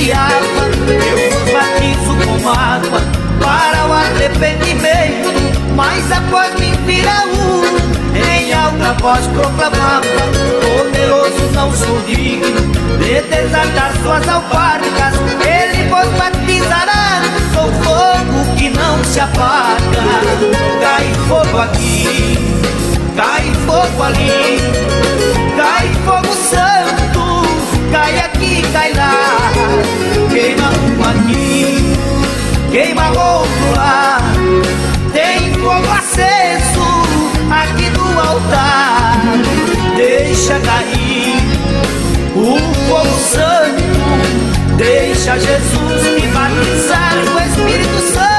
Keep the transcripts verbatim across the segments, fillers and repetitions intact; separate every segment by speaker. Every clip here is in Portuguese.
Speaker 1: de água, eu vos batizo com água para o arrependimento. Mas após me virá um, em alta voz proclamava: poderoso, não sou digno de desatar suas alparcas. Ele vos batizará com fogo que não se apaga. Cai fogo aqui, cai fogo ali, cai fogo santo, cai aqui, cai lá. Queima um aqui, queima outro lá. Tem fogo aceso aqui no altar. Deixa cair o fogo santo, deixa Jesus te batizar com o Espírito Santo.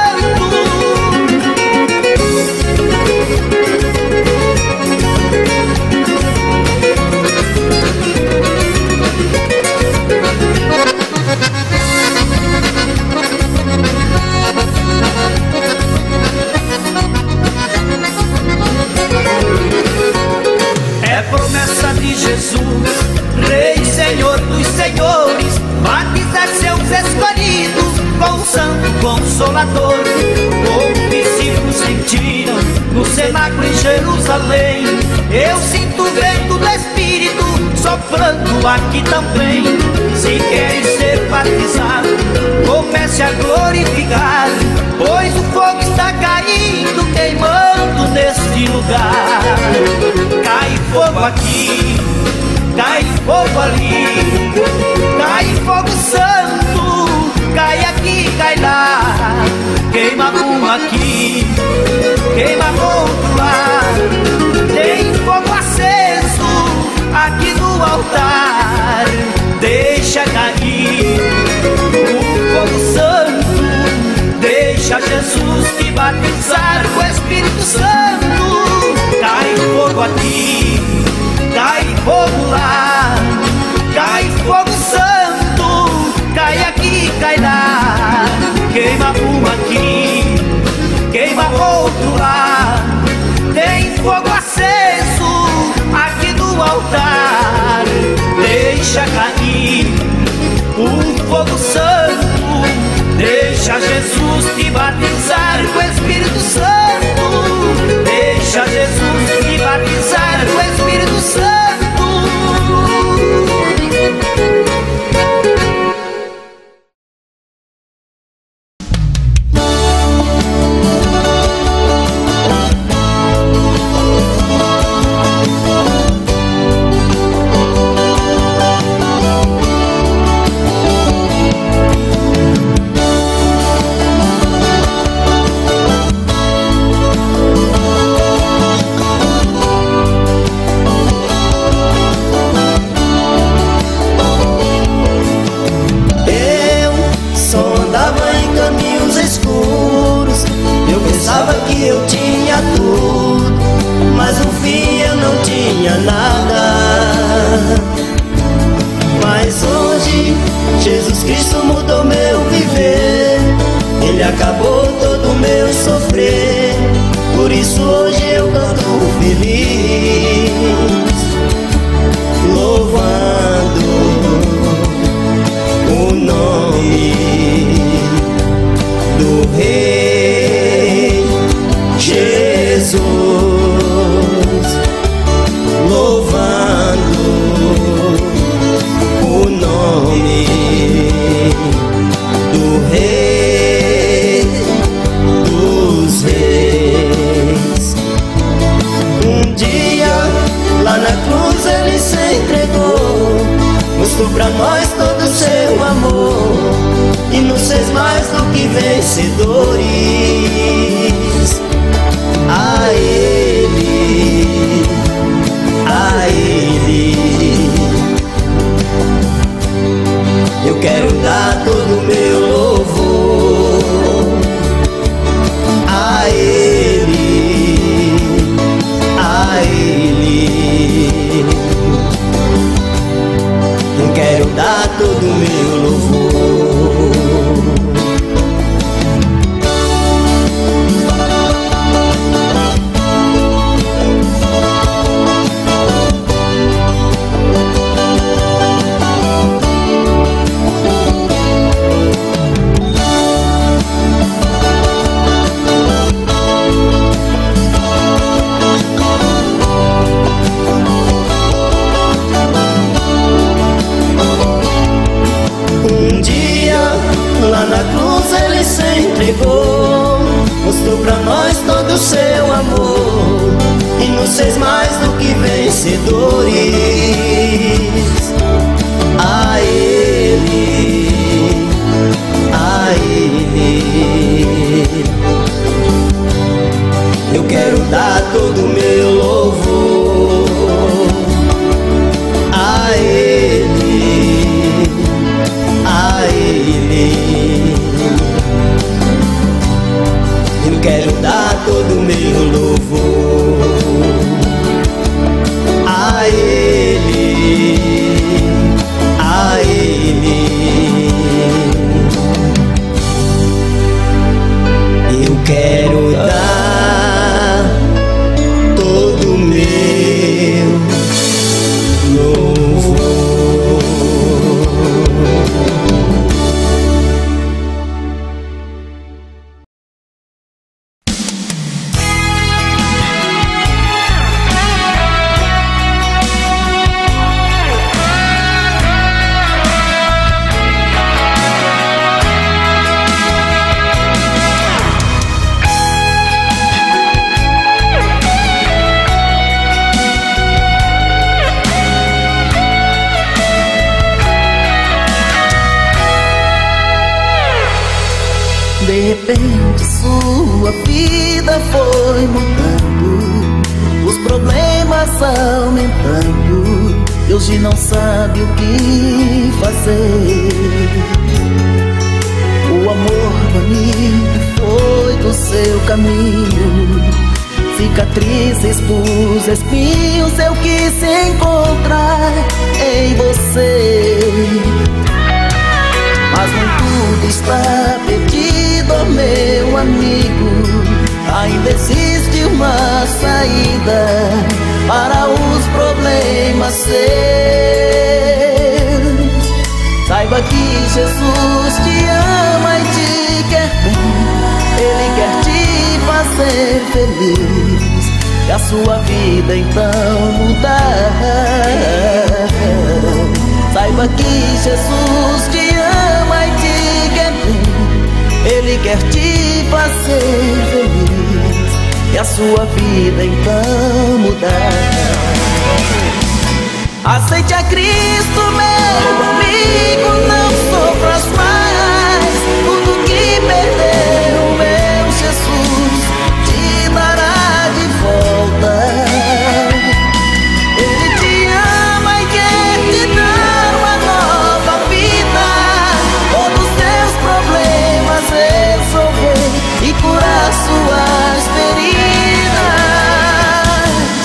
Speaker 1: É promessa de Jesus, Rei, Senhor dos senhores, batizar seus escolhidos com o Santo Consolador. Como discípulos sentiram no cenáculo em Jerusalém, eu sinto o vento do Espírito soprando aqui também. Se queres ser batizado, comece a glorificar, pois o fogo está caindo, queimando neste lugar. Cai fogo aqui, cai fogo ali, cai fogo santo, cai aqui, cai lá. Queima um aqui, queima outro lá. Tem fogo aceso aqui no altar. Deixa cair o fogo santo, deixa Jesus te batizar com o Espírito Santo. Cai fogo aqui, cai fogo lá, cai fogo santo, cai aqui, cai lá. Queima um aqui, queima outro lá. Tem fogo aceso aqui no altar. Deixa cair o fogo santo, deixa Jesus te batizar com o Espírito Santo. Deixa Jesus te batizar com o Espírito Santo. de dores a Ele, a Ele. Eu quero dar todo o meu louvor a Ele, a Ele. Eu quero dar todo o meu louvor a Ele, a Ele. Eu quero dar todo o meu louvor.
Speaker 2: De repente sua vida foi mudando, os problemas aumentando, e hoje não sabe o que fazer. O amor bonito foi do seu caminho, cicatrizes dos espinhos eu quis encontrar em você. Mas nem tudo está perdido, meu amigo. Ainda existe uma saída para os problemas seus. Saiba que Jesus te ama e te quer bem. Ele quer te fazer feliz e a sua vida então mudar. Saiba que Jesus te ama e te quer bem. Ele quer te fazer feliz e a sua vida então mudar. Aceite a Cristo, meu amigo, não sofras mais. Tudo que perdeu, meu Jesus te dará de volta. Ele te ama e quer te dar uma nova vida, todos os seus problemas resolver e curar suas feridas.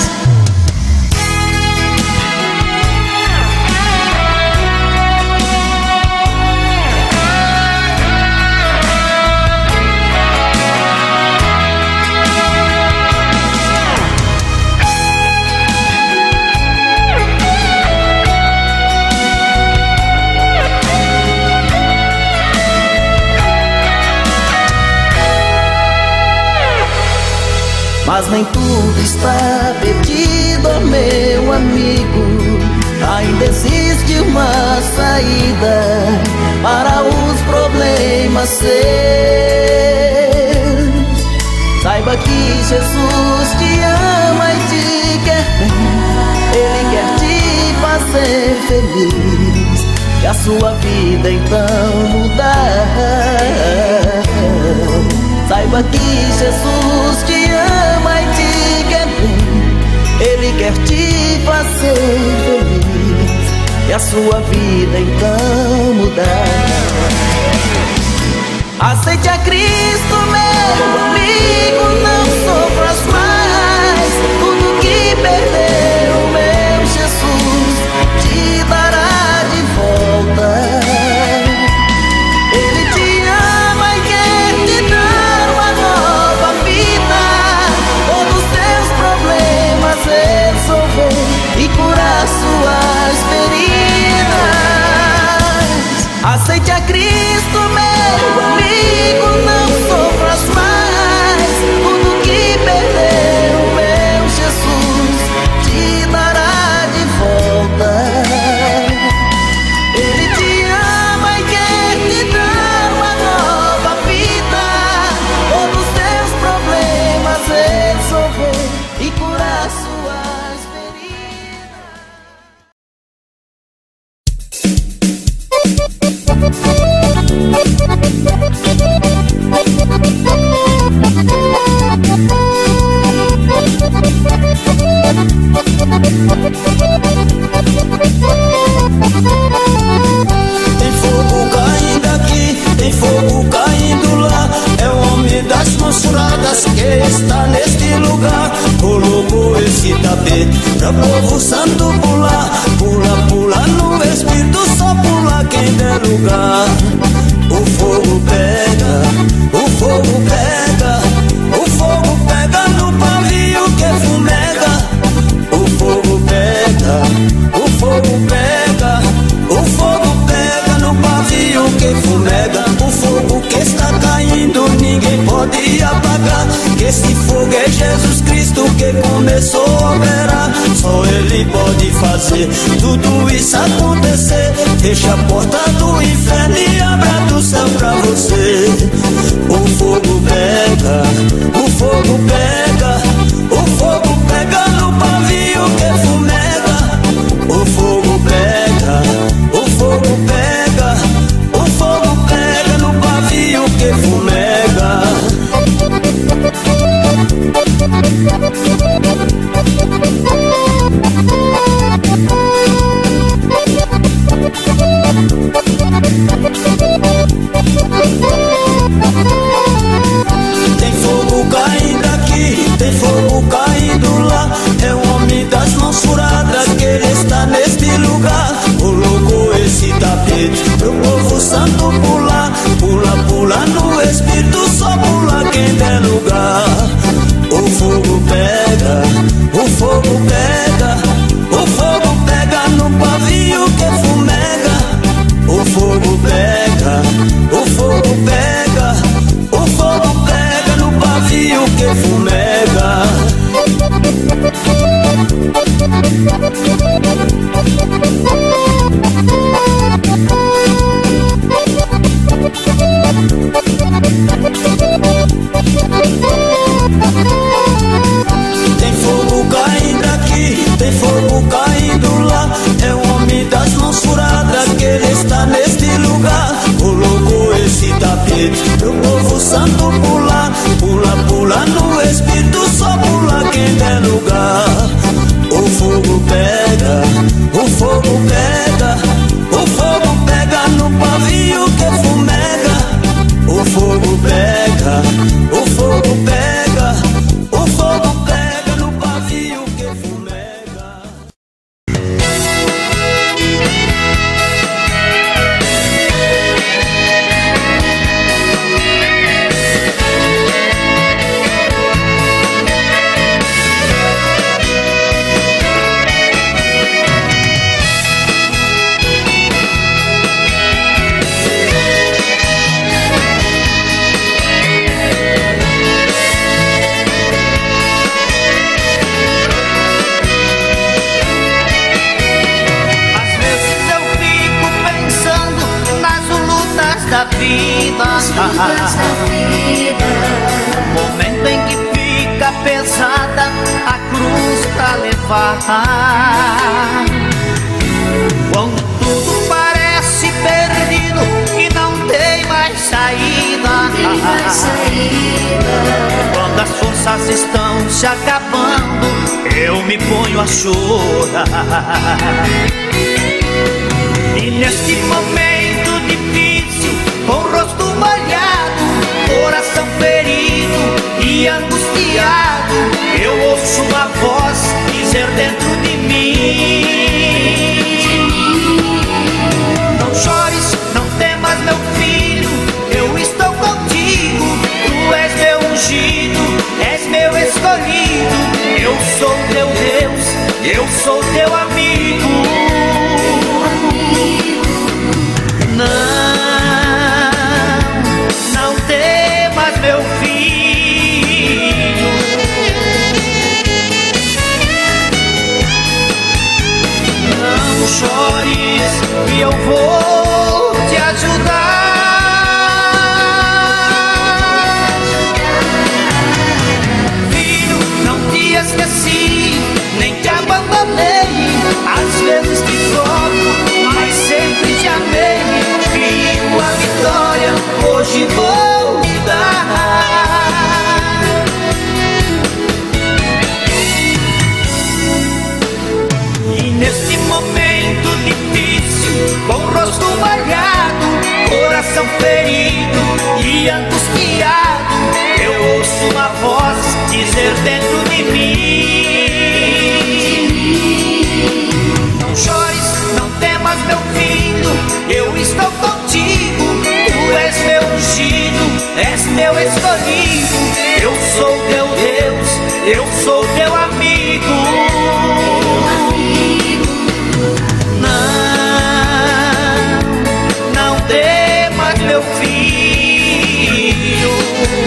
Speaker 2: Mas nem tudo está perdido, meu amigo. Ainda existe uma saída para os problemas seus. Saiba que Jesus te ama e te quer bem. Ele quer te fazer feliz e a sua vida então mudar. Saiba que Jesus te ama e te quer bem. Ele quer te fazer feliz e a sua vida então mudar. Aceite a Cristo, meu amigo, não sofras mais. Tudo que perdeu, meu Jesus te dará de volta. Ele te ama e quer te dar uma nova vida, todos os seus problemas resolver e curar suas feridas. Aceite a Cristo, meu amigo, não sofras mais. Tudo que perdeu, meu Jesus te dará de volta. Ele te ama e quer te dar uma nova vida, todos os seus problemas resolver e curar suas feridas. Meu povo santo pula, pula, pula no Espírito, só pula quem der lugar. O fogo pega, o fogo pega, o fogo pega no pavio que fumega. O fogo pega, o fogo pega, o fogo pega no pavio que fumega. O fogo que está caindo ninguém pode apagar, que esse fogo é Jesus Cristo que começou a operar. Só Ele pode fazer tudo isso acontecer. Fecha a porta do inferno e abra do céu pra você. O fogo pega, o fogo pega, o fogo pega no pavio que fumega. O fogo pega, o fogo pega, o fogo pega no pavio que fumega. Tem fogo caindo aqui, tem fogo caindo lá. É o homem das mãos furadas que ele está neste lugar. Colocou esse tapete pro povo santo pular. Pula, pula no Espírito, só pula quem der lugar. O fogo pega, o fogo pega, o fogo pega no pavio que fumega. O fogo pega, o fogo pega, o fogo pega no pavio que fumega. Tem fogo caindo aqui, tem fogo caindo lá. É o homem das mãos furadas que ele está neste lugar. Colocou esse tapete pro povo santo pular. Pula, pula no Espírito, só pula quem der lugar. O fogo pega, o fogo pega, o fogo pega no pavio que fumega. O fogo pega, o fogo pega, o fogo pega no pavio que fumega.
Speaker 1: Da vida, o momento em que fica pesada a cruz pra levar. Quando tudo parece perdido e não tem mais saída, quando as forças estão se acabando, eu me ponho a chorar. E neste momento difícil, com o rosto molhado, coração ferido e angustiado, eu ouço uma voz dizer dentro de mim: não chores, não temas, meu filho, eu estou contigo. Tu és meu ungido, és meu escolhido. Eu sou teu Deus, eu sou teu amigo. Não, não temas, meu filho. Não chores, que eu vou te ajudar. Filho, não te esqueci, nem te abandonei. Às vezes te troco, mas sempre te amei. Filho, a vitória hoje vou te dar. E nesse momento difícil, com o rosto molhado, coração ferido e angustiado, eu ouço uma voz dizer dentro de mim: teu escolhido, eu sou teu Deus, eu sou teu amigo. Não, não temas, meu filho.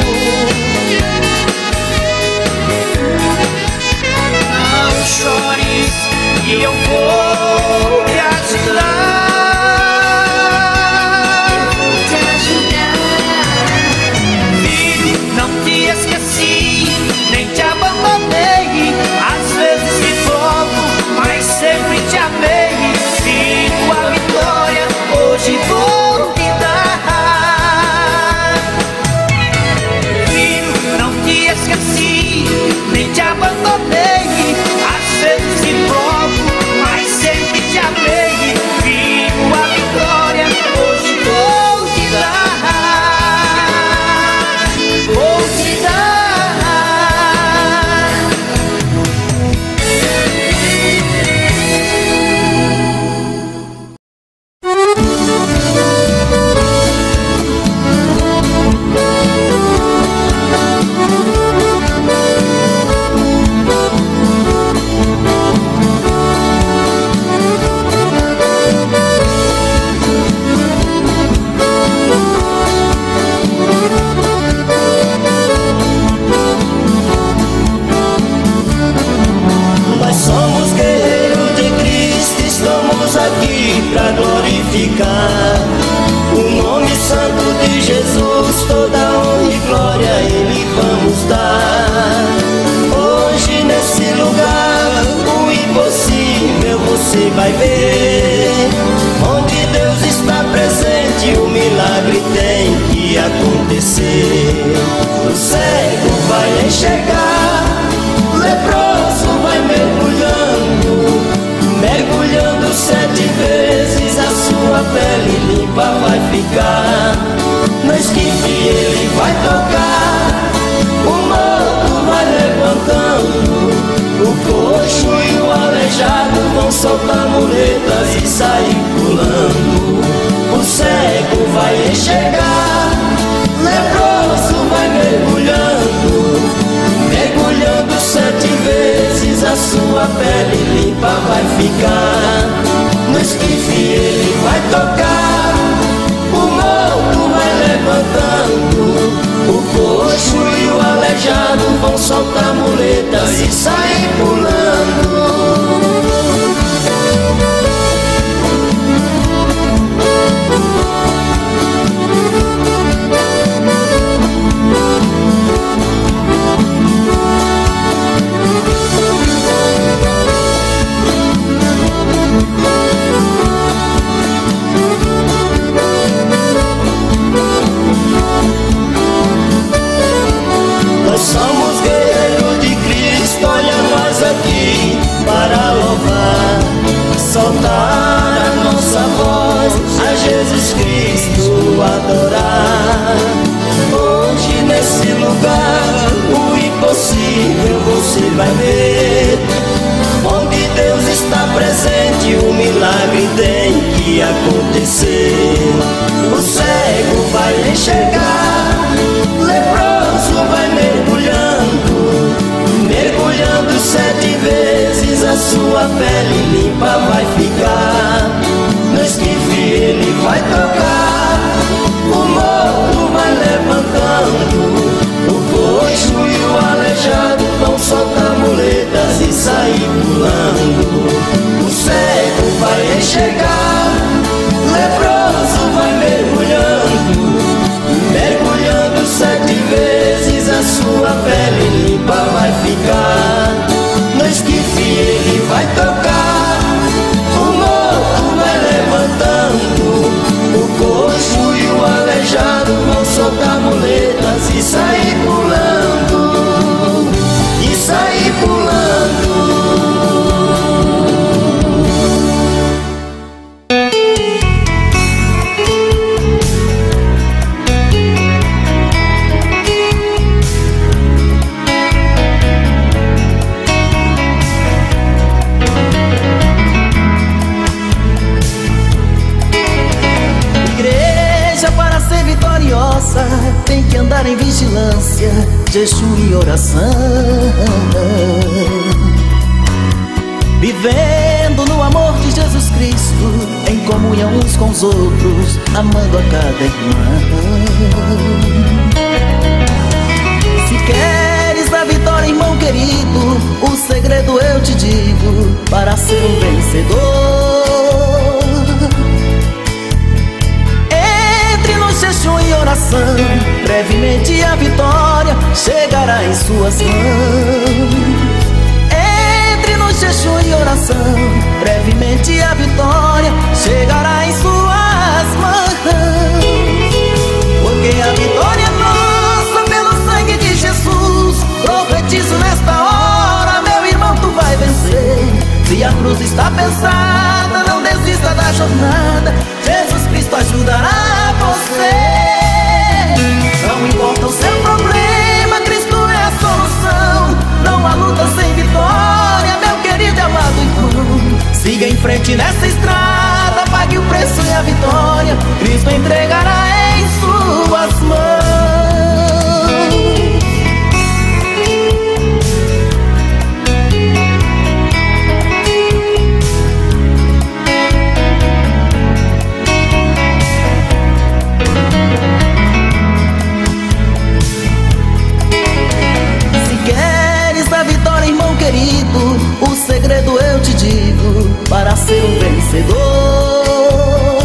Speaker 1: Não chores e eu vou te ajudar. Às vezes te provo, mas sempre te amei. Filho, a vitória hoje vou te dar. Filho, não te esqueci, nem te abandonei. Às vezes te provo, mas sempre te amei. Filho, a vitória hoje vou te dar. Vou te dar.
Speaker 2: O nome santo de Jesus, toda honra e glória a Ele vamos dar. Hoje nesse lugar, o impossível você vai ver. Onde Deus está presente, o milagre tem que acontecer. O cego vai enxergar, o leproso vai mergulhando, mergulhando sete vezes, a sua pele limpa vai ficar. No esquife ele vai tocar, o morto vai levantando, o coxo e o aleijado vão soltar muletas e sair pulando. O cego vai enxergar, o leproso vai mergulhando, mergulhando sete vezes, a sua pele limpa vai ficar. No esquife ele vai tocar, o morto vai levantando, o coxo e o aleijado vão soltar muletas e sair pulando. Nós somos guerreiros de Cristo, olha nós aqui para louvar, soltar a nossa voz, a Jesus Cristo adorar. Hoje nesse lugar, o impossível você vai ver. Onde Deus está presente, o milagre tem que acontecer. O cego vai enxergar, o leproso vai mergulhando, mergulhando sete vezes, a sua pele limpa vai ficar. No esquife ele vai tocar, o morto vai levantando, o coxo e o aleijado vão soltar muletas e sair pulando. O cego vai enxergar, o leproso vai mergulhando, mergulhando sete vezes, a sua pele limpa vai ficar. No esquife ele vai tocar, o morto vai levantando, o coxo e o aleijado vão soltar muletas e sair pulando, e sair pulando. vitoriosa tem que andar em vigilância, jejum e oração, vivendo no amor de Jesus Cristo, em comunhão uns com os outros, amando a cada irmão. Se queres a vitória, irmão querido, o segredo eu te digo, para ser um vencedor, entre no jejum e oração, brevemente a vitória chegará em suas mãos. Jejum e oração, brevemente a vitória chegará em suas mãos. Porque a vitória é nossa pelo sangue de Jesus. Profetizo nesta hora, meu irmão, tu vai vencer. Se a cruz está pensada, não desista da jornada, Jesus Cristo ajudará você. Não importa o seu problema, Cristo é a solução. Não há luta sem vitória, meu querido e amado irmão. Siga em frente nessa estrada, pague o preço e a vitória Cristo entregará em suas mãos. Querido, o segredo eu te digo, para ser um vencedor,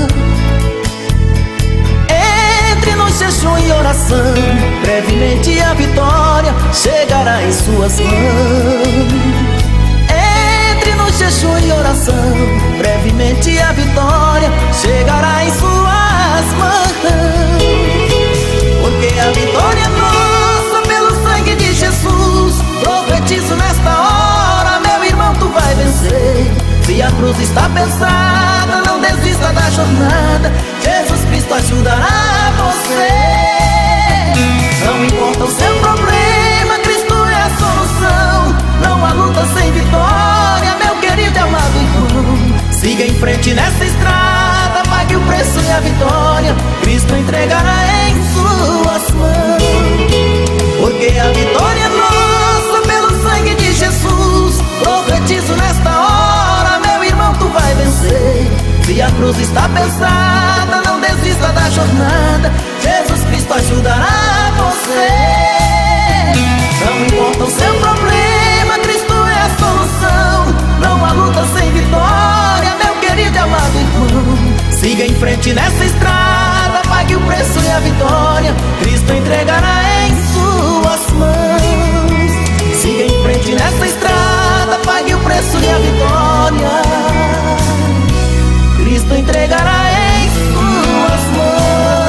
Speaker 2: entre no jejum e oração, brevemente a vitória chegará em suas mãos. Entre no jejum e oração, brevemente a vitória chegará em suas mãos. Porque a vitória é nossa pelo sangue de Jesus. Profetizo nesta hora, meu irmão, tu vai vencer. Se a cruz está pensada, não desista da jornada, Jesus Cristo ajudará você. Não importa o seu problema, Cristo é a solução. Não há luta sem vitória, meu querido e amado irmão. Siga em frente nessa estrada, pague o preço e a vitória Cristo entregará em suas mãos. Porque a vitória é nossa pelo sangue de Jesus. Profetizo nesta hora, meu irmão, tu vai vencer. Se a cruz está pensada, não desista da jornada, Jesus Cristo ajudará você. Não importa o seu problema, Cristo é a solução. Não há luta sem vitória, meu querido e amado irmão. Siga em frente nessa estrada, pague o preço e a vitória Cristo entregará em suas mãos. Siga em frente nessa estrada, pague o preço e a vitória Cristo entregará em suas mãos.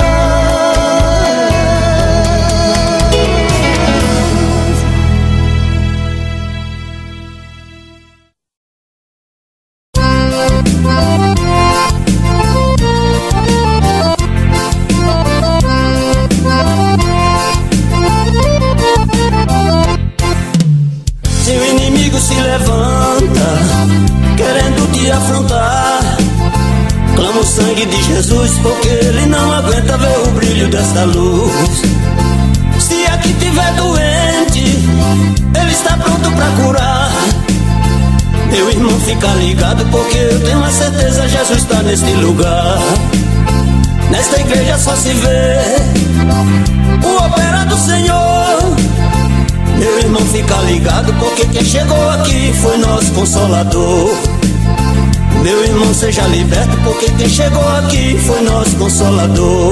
Speaker 3: Se levanta, querendo te afrontar, clama o sangue de Jesus, porque ele não aguenta ver o brilho desta luz. Se aqui tiver doente, ele está pronto pra curar. Meu irmão, fica ligado, porque eu tenho a certeza Jesus está neste lugar. Nesta igreja só se vê o operar do Senhor. Meu irmão, fica ligado, porque quem chegou aqui foi nosso Consolador. Meu irmão, seja liberto, porque quem chegou aqui foi nosso Consolador.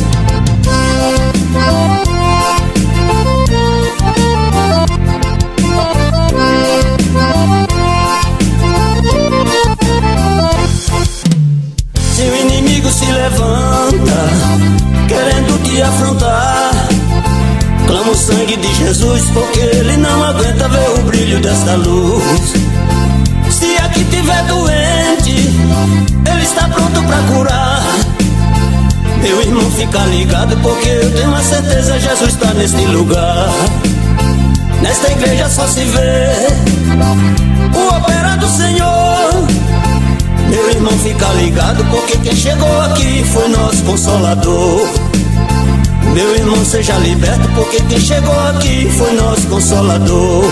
Speaker 3: Se o inimigo se levanta, querendo te afrontar, clama o sangue de Jesus, porque ele não aguenta ver o brilho desta luz. Se aqui tiver doente, ele está pronto pra curar. Meu irmão, fica ligado, porque eu tenho a certeza Jesus está neste lugar. Nesta igreja só se vê o operar do Senhor. Meu irmão, fica ligado, porque quem chegou aqui foi nosso Consolador. Meu irmão, seja liberto, porque quem chegou aqui foi nosso Consolador.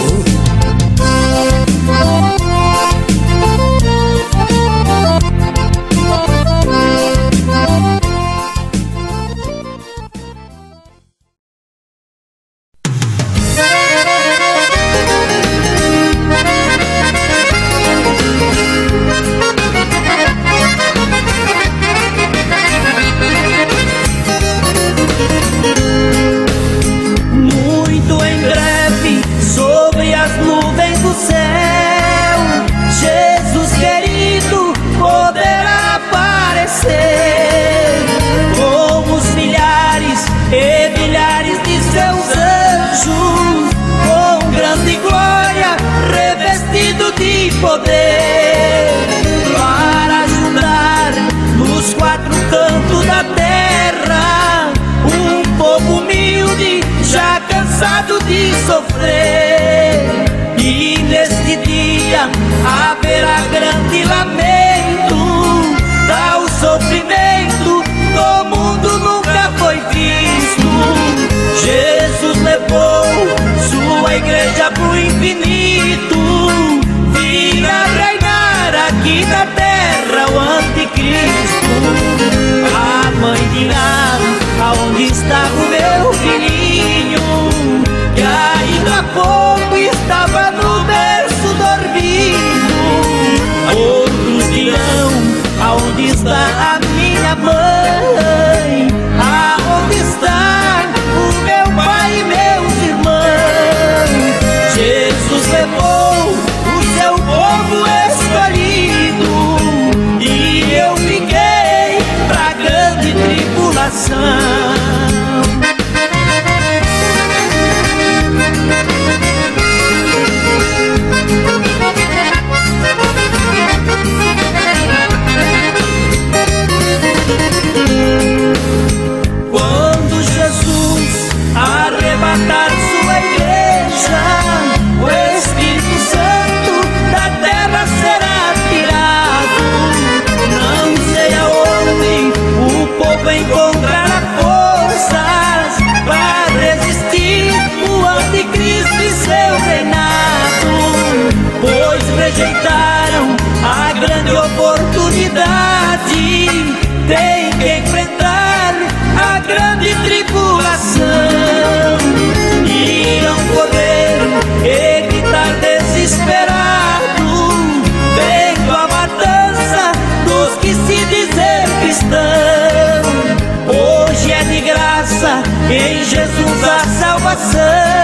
Speaker 1: Poder para ajudar nos quatro cantos da terra um povo humilde, já cansado de sofrer. E neste dia haverá grande lamento, tal sofrimento do mundo nunca foi visto. Jesus levou sua igreja pro infinito, virá reinar aqui na terra o anticristo. A mãe dirá: aonde está o meu filhinho, que ainda há pouco estava no berço dormindo. Outros dirão: aonde está a minha mãe, aonde está o meu pai e meus irmãos. Jesus levou o seu povo escolhido, e eu fiquei pra grande tribulação. Quando Jesus arrebatar sua igreja, o Espírito Santo da terra será tirado. Não sei aonde o povo encontrará forças para resistir o anticristo e seu reinado, pois rejeitaram a grande oportunidade. Tem que enfrentar a grande tribulação, irão poder evitar desesperado, vendo a matança dos que se dizem cristãos. Hoje é de graça em Jesus a salvação,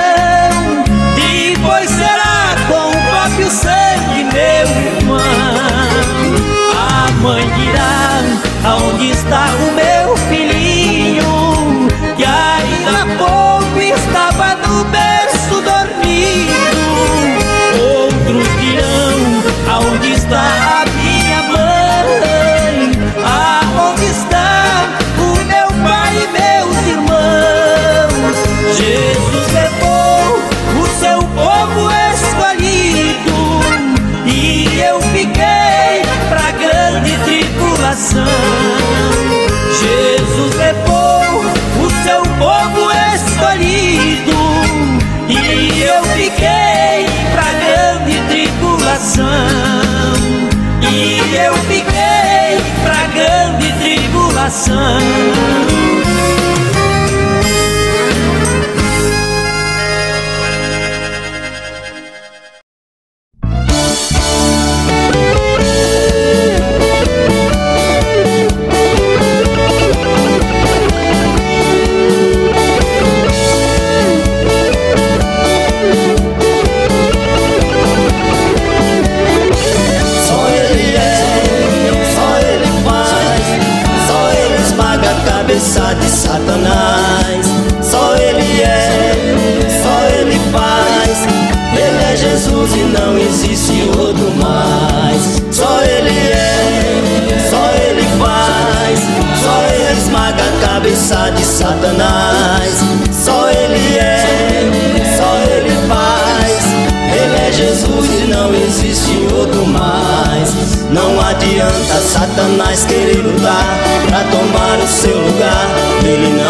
Speaker 1: depois será com o próprio sangue, meu irmão. A mãe dirá: aonde está o meu filhinho, que ainda há pouco estava no berço dormindo. Outros dirão: aonde está a minha mãe, aonde está o meu pai e meus irmãos. Jesus levou o seu povo escolhido, e eu fiquei pra grande tribulação. Jesus levou o seu povo escolhido, e eu fiquei pra grande tribulação. E eu fiquei pra grande tribulação.
Speaker 3: Cabeça de Satanás, só Ele é, só Ele faz. Ele é Jesus e não existe outro mais. Só Ele é, só Ele faz. Só Ele esmaga a cabeça de Satanás. Só Ele é, só Ele faz. Ele é Jesus e não existe outro mais. Não adianta Satanás querer lutar pra tomar o seu lugar, ele não vai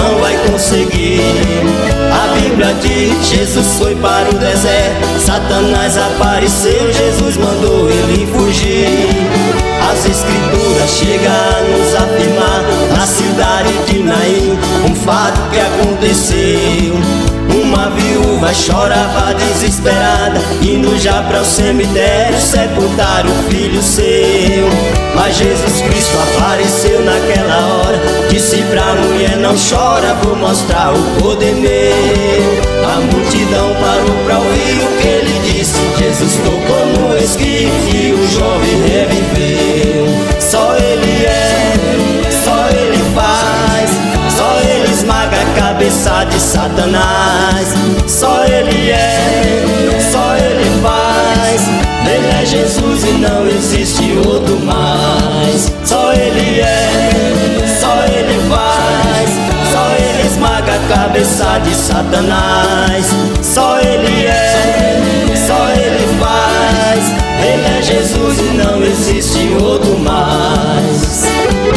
Speaker 3: conseguir. A Bíblia diz, Jesus foi para o deserto, Satanás apareceu, Jesus mandou ele fugir. As escrituras chegam a nos afirmar, na cidade de Naim, um fato que aconteceu. Uma viúva chorava desesperada, indo já para o cemitério sepultar o filho seu. Mas Jesus Cristo apareceu naquela hora, disse pra mulher: não chora, vou mostrar o poder meu. A multidão parou pra ouvir o que ele disse. Jesus tocou no esquife e o jovem reviveu. Só ele é, só ele faz, só ele esmaga a cabeça de Satanás. Só ele é, só ele faz. Ele é Jesus e não existe outro mais. Só ele é, só ele faz, só ele esmaga a cabeça de Satanás. Só ele é, só ele faz. Ele é Jesus e não existe outro mais.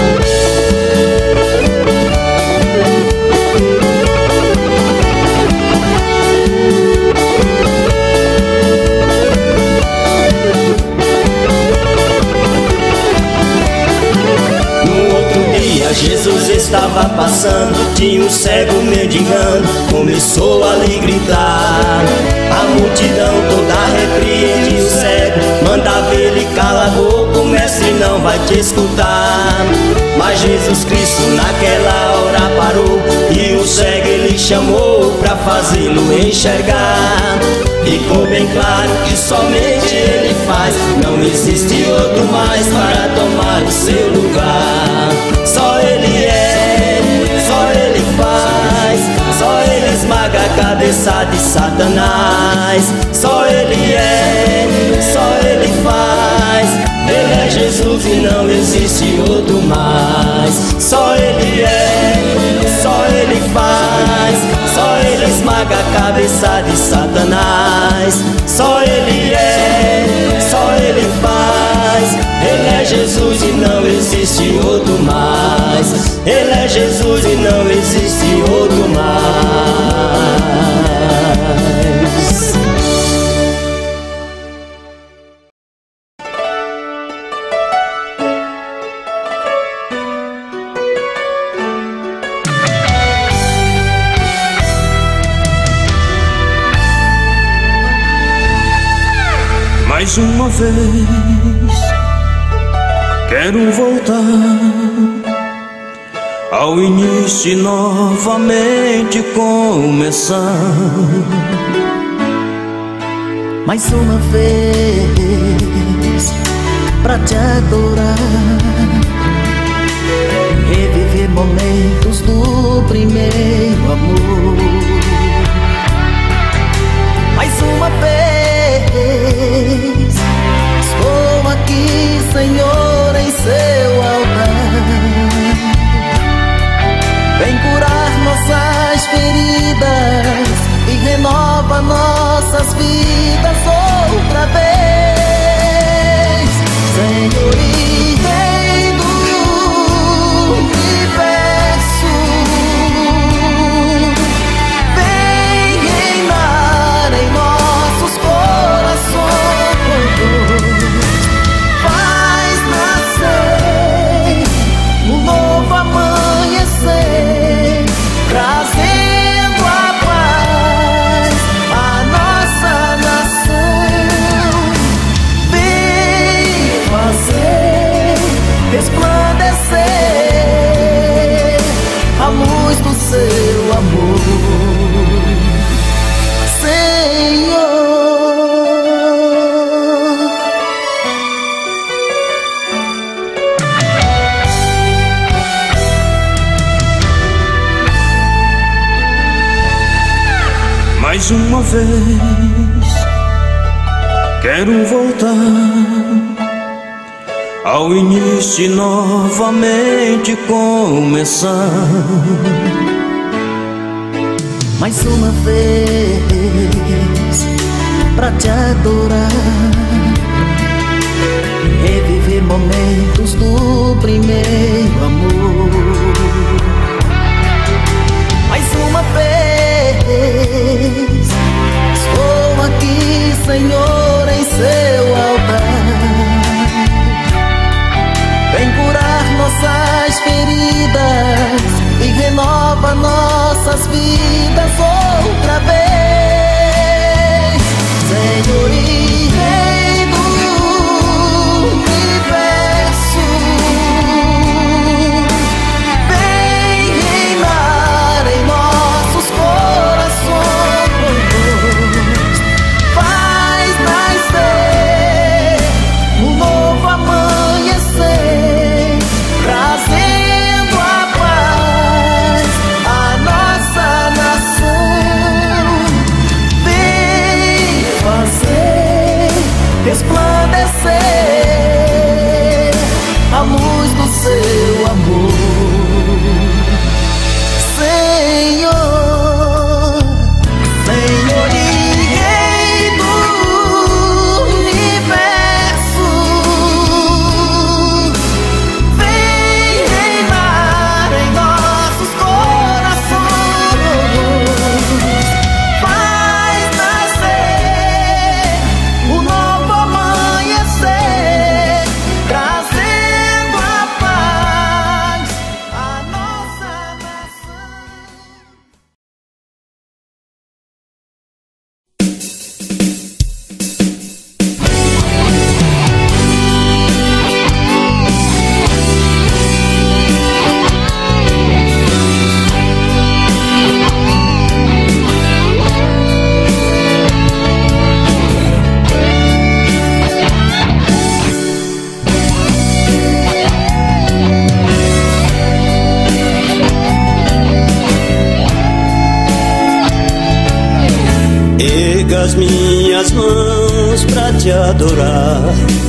Speaker 3: Jesus estava passando, tinha um cego mendigando, começou a lhe gritar. A multidão toda repreende o cego, mandava ele calar a boca, o mestre não vai te escutar. Mas Jesus Cristo naquela hora parou, e o cego ele chamou pra fazê-lo enxergar. Ficou bem claro que somente ele faz, não existe outro mais para tomar o seu lugar. Só ele é, só ele faz, só ele esmaga a cabeça de Satanás. Só ele é, só ele faz. Ele é Jesus e não existe outro mais. Só ele é, só ele faz, só ele esmaga a cabeça de Satanás. Só ele é, só ele faz. Ele é Jesus e não existe outro mais. Ele é Jesus e não existe outro mais.
Speaker 4: Mais uma vez quero voltar ao início e novamente começar.
Speaker 2: Mais uma vez pra te adorar, reviver momentos do primeiro amor. Mais uma vez estou aqui, Senhor, em seu altar. Vem curar nossas feridas e renova nossas vidas outra vez. Senhor e Rei do universo, vem reinar em nossos corações. Faz nascer um novo amanhecer, trazendo a paz à nossa nação. Vem fazer resplandecer a luz do seu amor, Senhor.
Speaker 4: Mais uma vez quero voltar ao início e novamente começar.
Speaker 2: Mais uma vez pra te adorar, reviver momentos do primeiro amor. Mais renova nossas vidas outra vez. Senhor e Rei do universo, vem reinar em nossos corações. Faz nascer um novo amanhecer, trazendo a paz à nossa nação. Vem fazer resplandecer a luz do seu amor, Senhor. Senhor e Rei do universo, vem reinar em nossos corações. Faz nascer um novo amanhecer, trazendo a paz à nossa nação.
Speaker 3: Erga as minhas mãos pra te adorar,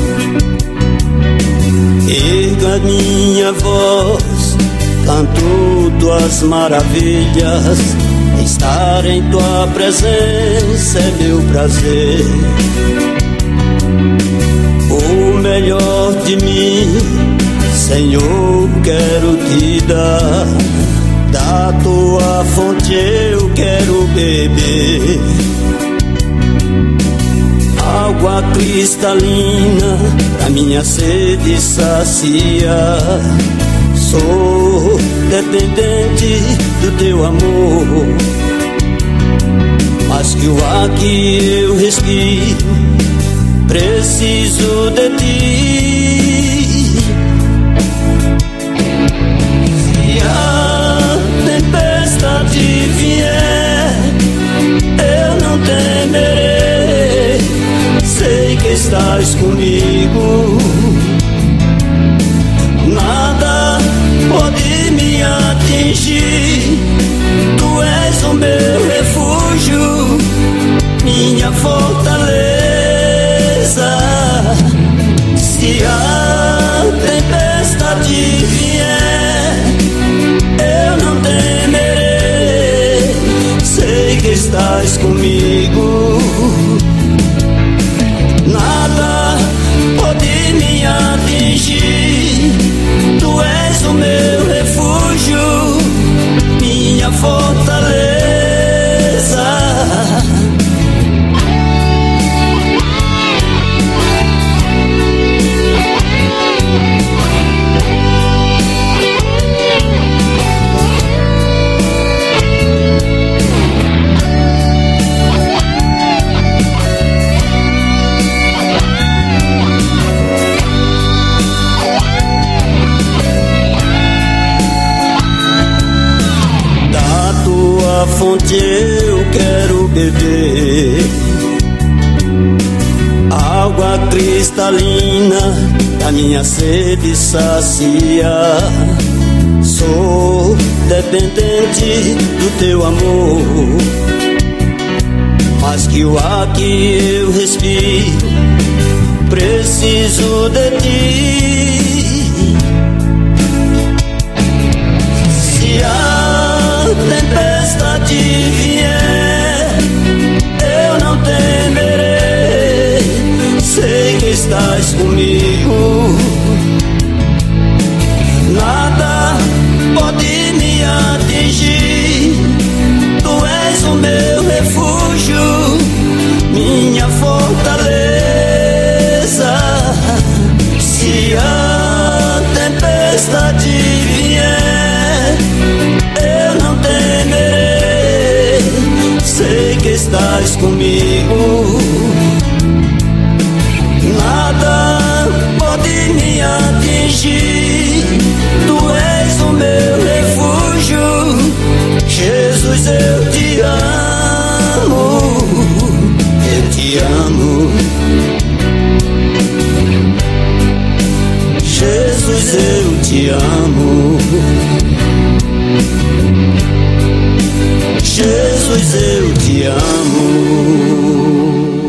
Speaker 3: erga minha voz, canto tuas maravilhas. Estar em tua presença é meu prazer. O melhor de mim, Senhor, quero te dar. Da tua fonte eu quero beber, água cristalina pra minha sede saciar. Sou dependente do teu amor, mas que o ar que eu respiro, preciso de ti. Se a tempestade vier, eu não temerei, sei que estás comigo. Nada pode me atingir, tu és o meu refúgio, minha fortaleza. Se a tempestade vier, eu não temerei, sei que estás comigo. Nada pode me atingir, tu és o meu refúgio, minha fortaleza. Da fonte eu quero beber, água cristalina da minha sede saciar. Sou dependente do teu amor, mas que o ar que eu respiro, preciso de ti. Se a tempestade vier, eu não temerei, sei que estás comigo. Nada pode me atingir, tu és o meu refúgio, minha fortaleza. Se a tempestade vier, eu não estás comigo, nada pode me atingir. Tu és o meu refúgio, Jesus, eu te amo, eu te amo. Jesus, eu te amo. Jesus, eu te amo.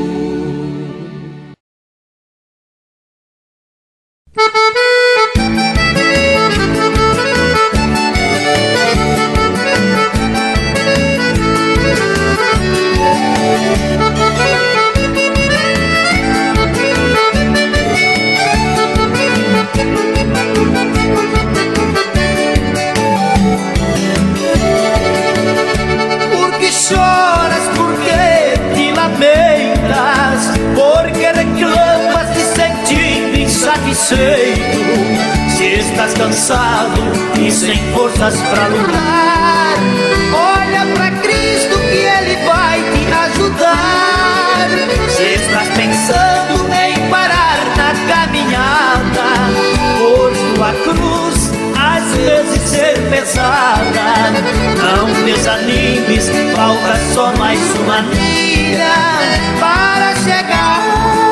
Speaker 1: Se estás cansado e sem forças pra lutar, olha pra Cristo que Ele vai te ajudar. Se estás pensando em parar na caminhada, pois tua cruz às vezes ser pesada, não desanimes, falta só mais uma milha para chegar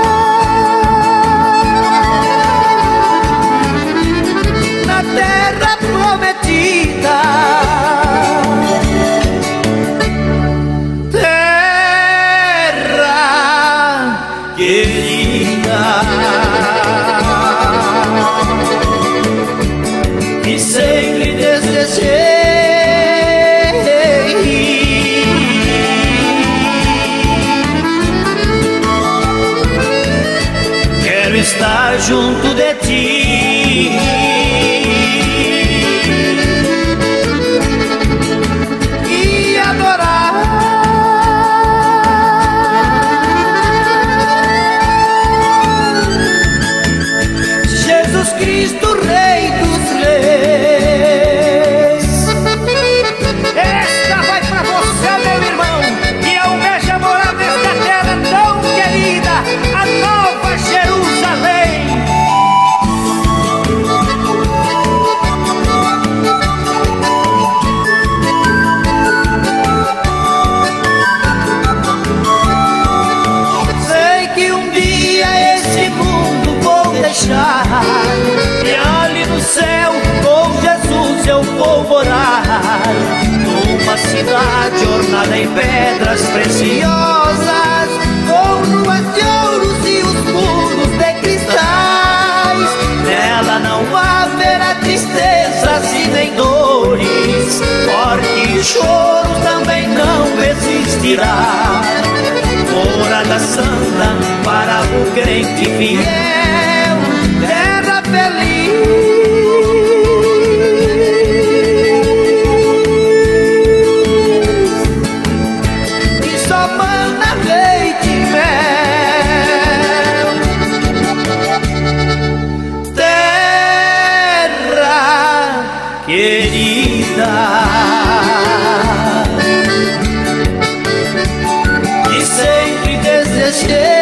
Speaker 1: terra prometida, terra querida, que sempre desejei. Quero estar junto de ti, e ali no céu com Jesus eu vou morar, numa cidade ornada em pedras preciosas, com ruas de ouros e os muros de cristais. Nela não haverá tristezas e nem dores, morte e choro também não existirá. Morada santa para o crente fiel, terra feliz, que só mana leite e mel, terra querida, que sempre desejei.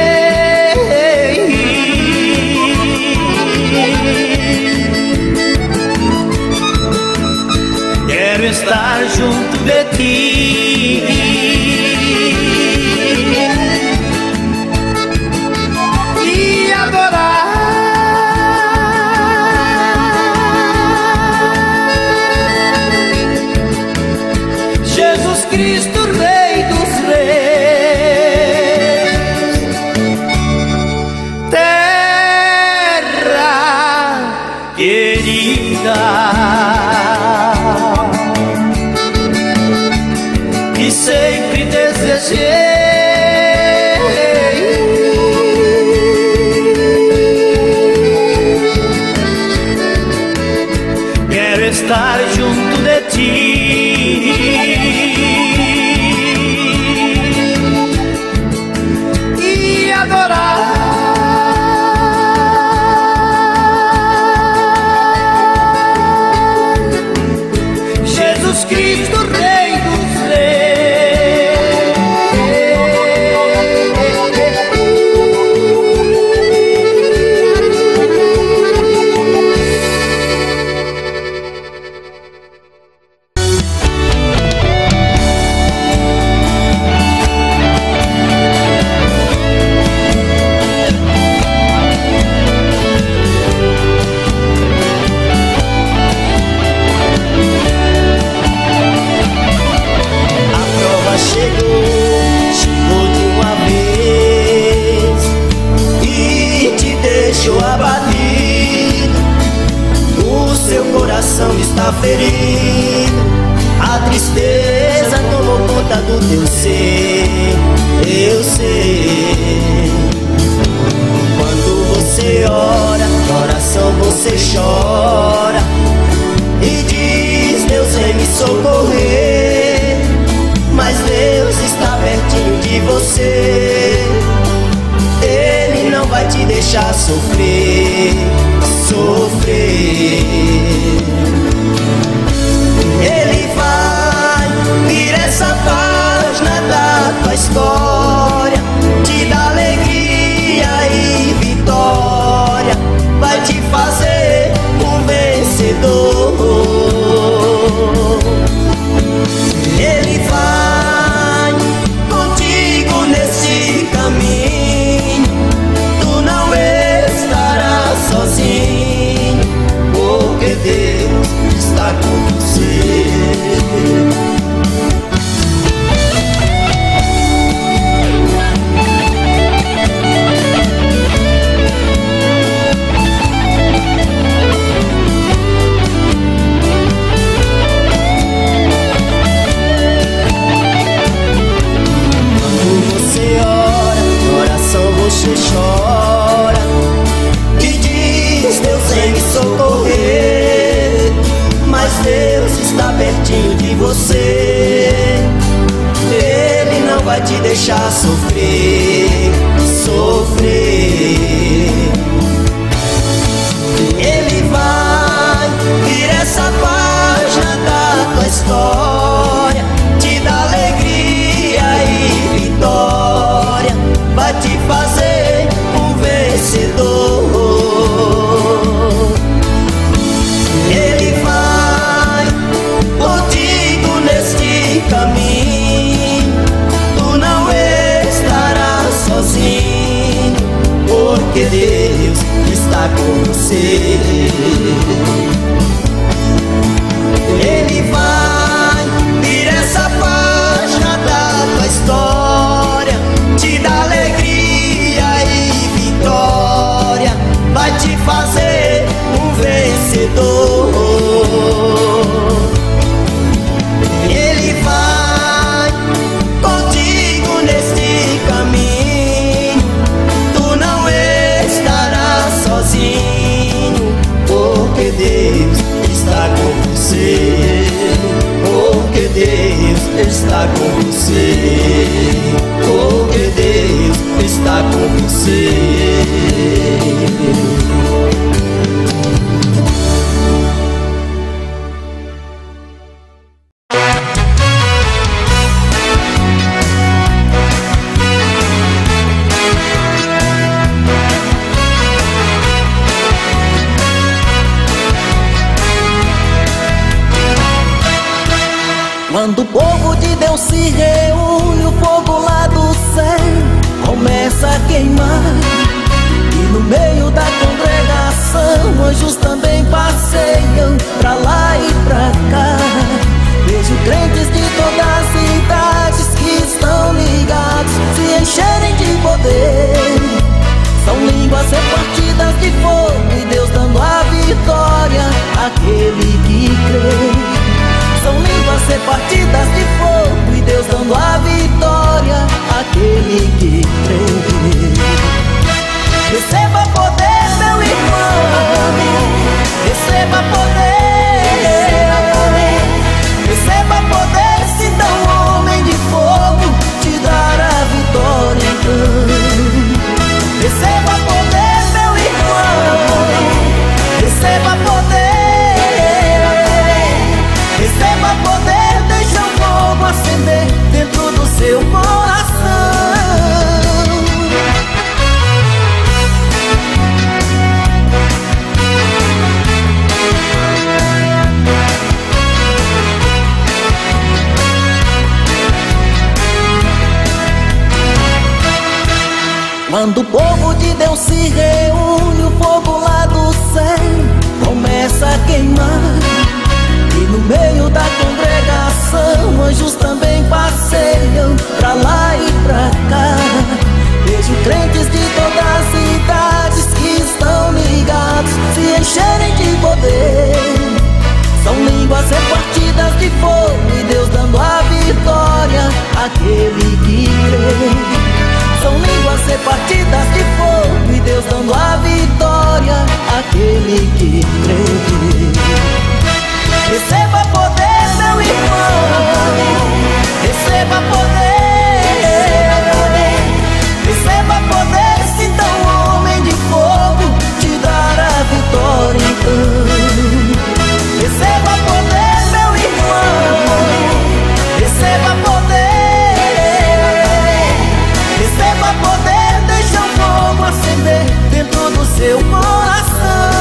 Speaker 1: Estar junto de ti e adorar Jesus Cristo, Rei dos Reis, terra querida, que sempre desejei. Quero estar junto de ti e adorar Jesus Cristo, Rei dos Reis,
Speaker 3: eu sei, eu sei. Quando você ora, coração você chora e diz: Deus vem me socorrer. Mas Deus está pertinho de você, Ele não vai te deixar sofrer, sofrer. Ele vai virar essa página da tua história, te dar alegria e vitória, vai te fazer um vencedor. Ele vai contigo nesse caminho, tu não estarás sozinho, porque Deus está com você. Você chora e diz: Deus vem me socorrer. Mas Deus está pertinho de você, Ele não vai te deixar sofrer, sofrer. Ele vai virar essa página da tua história, te dar alegria e vitória, vai te fazer um vencedor. Ele vai contigo neste caminho, tu não estarás sozinho, porque Deus está com você. Ele vai virar essa página da tua história, te dar alegria e vitória, vai te fazer um vencedor. Ele vai contigo neste caminho, tu não estarás sozinho, porque Deus está com você, porque Deus está com você, porque Deus está com você.
Speaker 2: Quando o povo de Deus se reúne, o fogo lá do céu começa a queimar. E no meio da congregação, anjos também passeiam pra lá e pra cá. Vejo crentes de todas as idades que estão ligados, se encherem de poder. São línguas repartidas de fogo e Deus dando a vitória àquele que crê. São línguas repartidas de fogo e Deus dando a vitória àquele que crê. Receba poder, meu irmão, receba poder, receba poder, se dá um homem de fogo te dará a vitória então. Receba poder, meu irmão, receba poder, receba poder, deixa o fogo acender dentro do seu coração. Quando o povo de Deus se reúne, o fogo lá do céu começa a queimar. E no meio da congregação, anjos também passeiam pra lá e pra cá. Vejo crentes de todas as idades que estão ligados, se encherem de poder. São línguas repartidas de fogo e Deus dando a vitória aquele que crê. São línguas repartidas de fogo e Deus dando a vitória àquele que crê. Receba poder, meu irmão, receba poder, receba poder, se então homem de fogo te dará vitória então. Receba poder, meu irmão, receba poder, receba poder, deixa o fogo acender dentro do seu coração.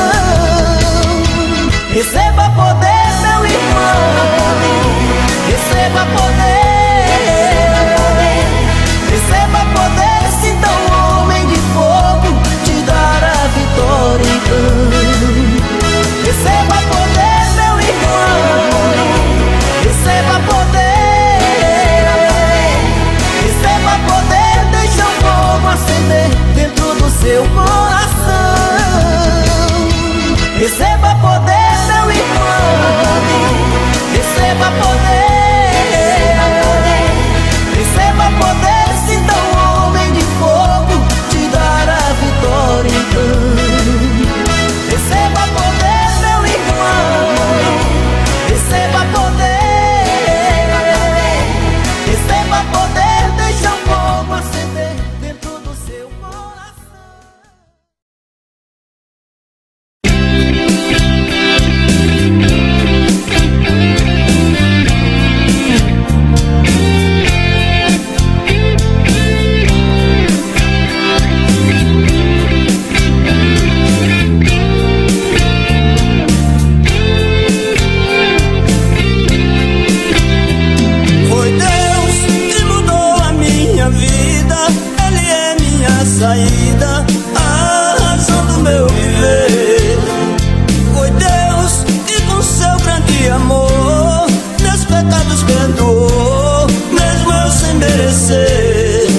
Speaker 2: Receba poder, meu irmão, receba poder, receba poder, se então homem de fogo te dará vitória então. Receba poder, meu irmão, receba poder, receba poder, deixa o fogo acender dentro do seu coração. Receba poder, meu irmão, receba poder, receba poder, se então homem de fogo te dará vitória então. Receba poder, meu irmão, receba poder, receba poder, deixa o fogo acender dentro do seu coração.
Speaker 3: Foi Deus que mudou a minha vida, Ele é minha saída, a razão do meu viver. Foi Deus que com seu grande amor meus pecados perdoou, mesmo eu sem merecer.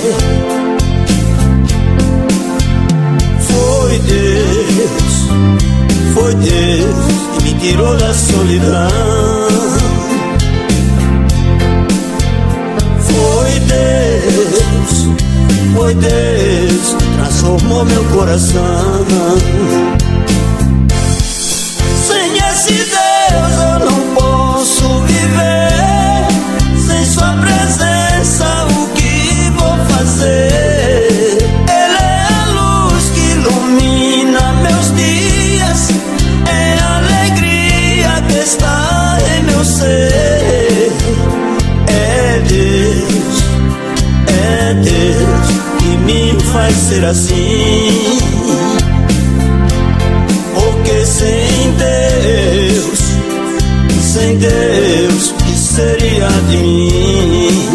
Speaker 3: Foi Deus, foi Deus que me tirou da solidão. Foi Deus, foi Deus que transformou meu coração. Sem esse Deus eu não posso viver, sem sua presença o que vou fazer? Ele é a luz que ilumina meus dias, é a alegria que está em meu ser. É Deus, é Deus que me faz ser assim. Porque sem Deus, sem Deus, que seria de mim?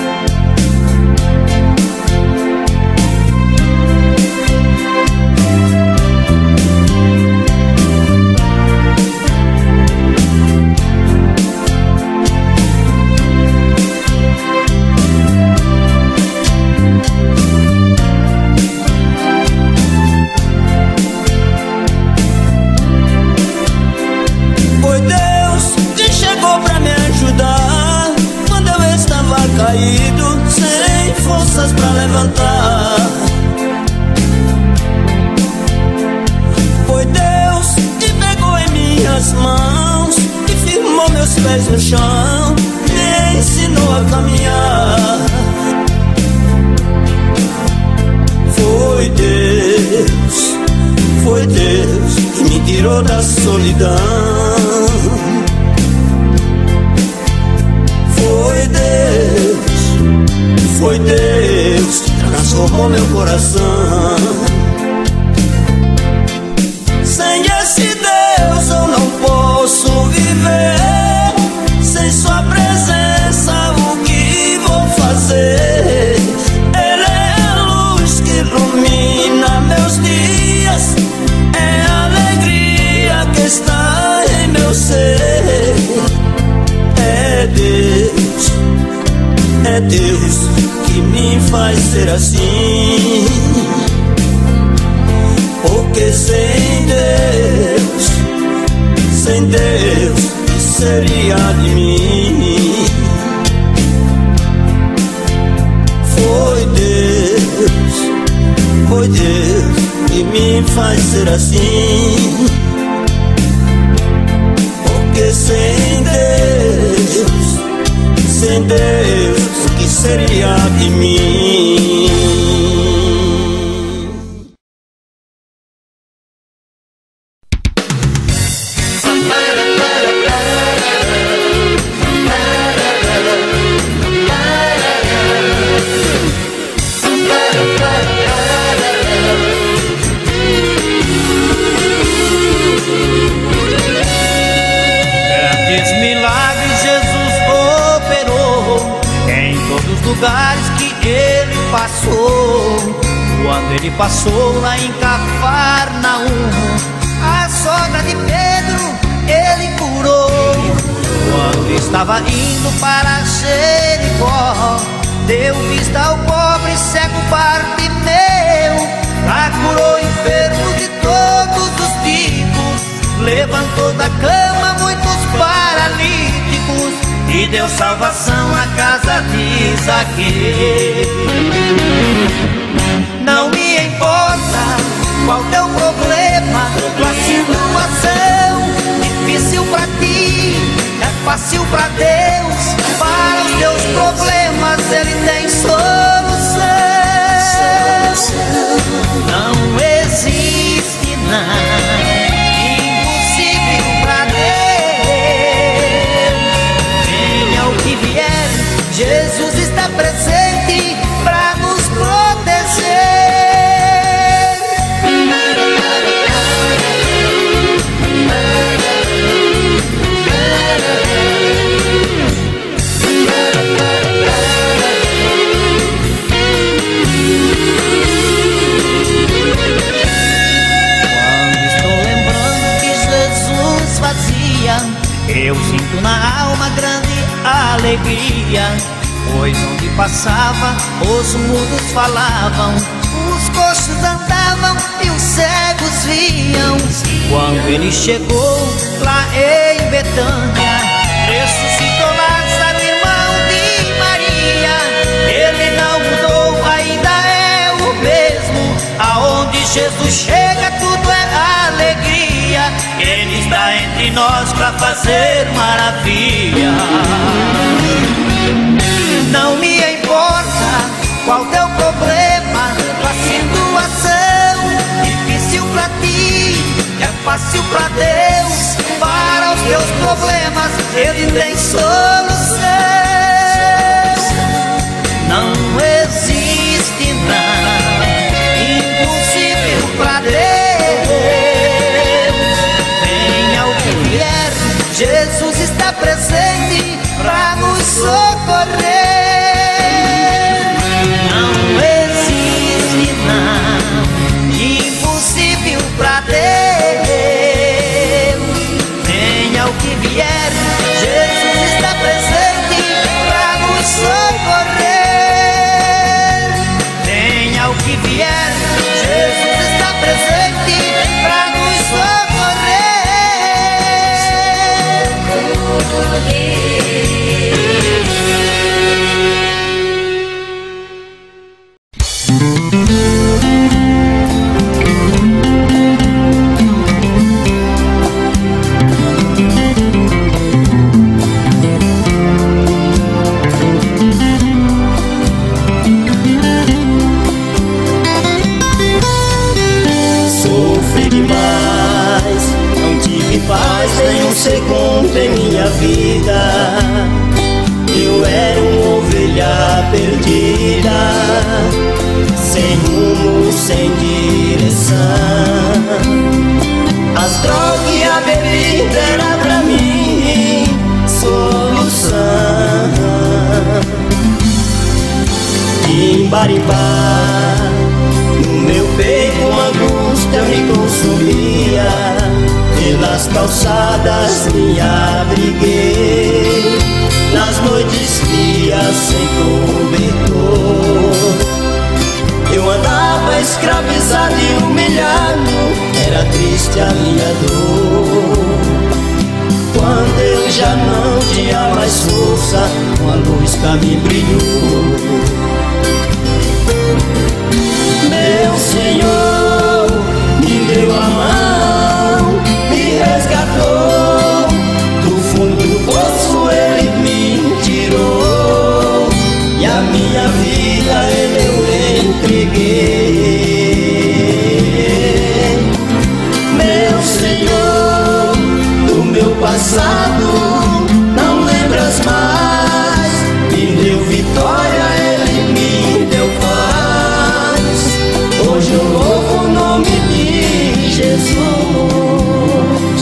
Speaker 3: Foi Deus que chegou pra me ajudar quando eu estava caído, sem forças pra levantar. Foi Deus que pegou em minhas mãos e firmou meus pés no chão, me ensinou a caminhar. Foi Deus, foi Deus que me tirou da solidão. Foi Deus, foi Deus que transformou meu coração. Sem esse Deus eu não posso viver, sem sua presença o que vou fazer? Ele é a luz que ilumina meus dias, é a alegria que está em meu ser. É Deus, é Deus que me faz ser assim. Porque sem Deus, sem Deus, que seria de mim? ser assim, porque sem Deus, sem Deus, o que seria de mim?
Speaker 1: Lugares que ele passou, quando ele passou lá em Cafarnaum, a sogra de Pedro ele curou. Quando estava indo para Jericó, deu vista ao pobre cego Bartimeu, lá curou enfermos de todos os tipos, levantou da cama muitos paralíticos e deu salvação à casa de Zaqueu. Não me importa qual teu problema, tua situação difícil pra ti, é fácil pra Deus. Para os teus problemas Ele tem solução. Não existe nada impossível pra Deus. Venha o que vier, Jesus está presente pra nos proteger. Eu sinto na alma grande alegria, pois onde passava os mudos falavam, os coxos andavam e os cegos viam. Quando ele chegou lá em Betânia, ressuscitou Lázaro, irmão de Maria. Ele não mudou, ainda é o mesmo. Aonde Jesus chega tudo é alegria. Ele está entre nós para fazer maravilha. Não me importa qual teu problema, tua situação difícil pra ti, é fácil pra Deus. Para os teus problemas Ele tem solução. Não existe nada impossível pra Deus. Jesus está presente para nos socorrer. Não existe nada impossível para Deus. Venha o que vier, Jesus está presente para nos socorrer. Venha o que vier, Jesus está presente para nos socorrer.
Speaker 3: Sofri demais, não tive paz nem um segundo em minha vida. Eu era uma ovelha perdida, sem rumo, sem direção. As drogas e a bebida era pra mim solução. Em Baribá, no meu peito uma angústia me consumia. Pelas calçadas me abriguei, nas noites frias sem cobertor. Eu andava escravizado e humilhado, era triste a minha dor. Quando eu já não tinha mais força, uma luz pra mim brilhou. Meu Senhor me deu a mão minha vida ele eu entreguei. Meu Senhor, do meu passado não lembras mais. Me deu vitória, ele me deu paz. Hoje eu louvo o nome de Jesus.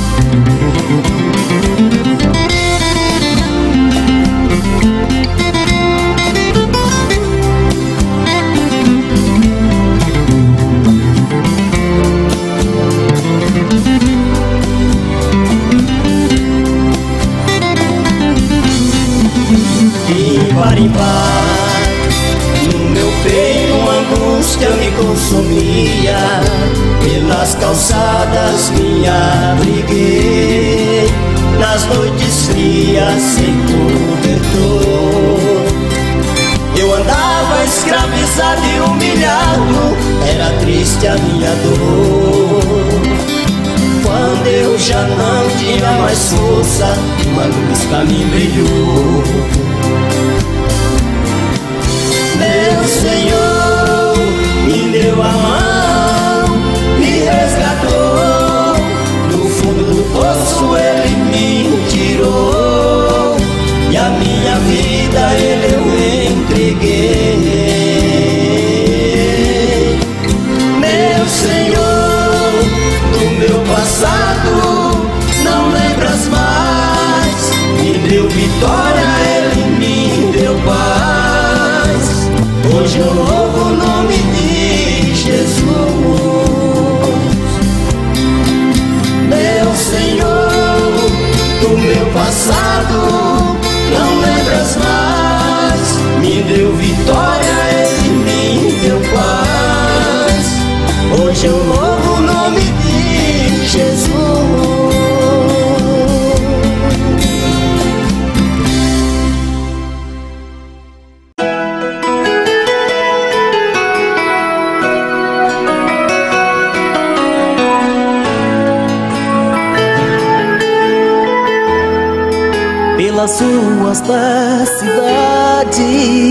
Speaker 3: No meu peito uma angústia me consumia, pelas calçadas me abriguei, nas noites frias sem cobertor. Eu andava escravizado e humilhado, era triste a minha dor. Quando eu já não tinha mais força, uma luz pra mim brilhou. Meu Senhor me deu a mão, me resgatou, do fundo do poço ele me tirou, e a minha vida ele eu entreguei. Meu Senhor, do meu passado não lembras mais. Me deu vitória, ele me deu paz. Hoje eu louvo o nome de Jesus. Meu Senhor, do meu passado não lembras mais. Me deu vitória, ele me deu paz. Hoje eu louvo o nome de Jesus.
Speaker 2: Pelas ruas da cidade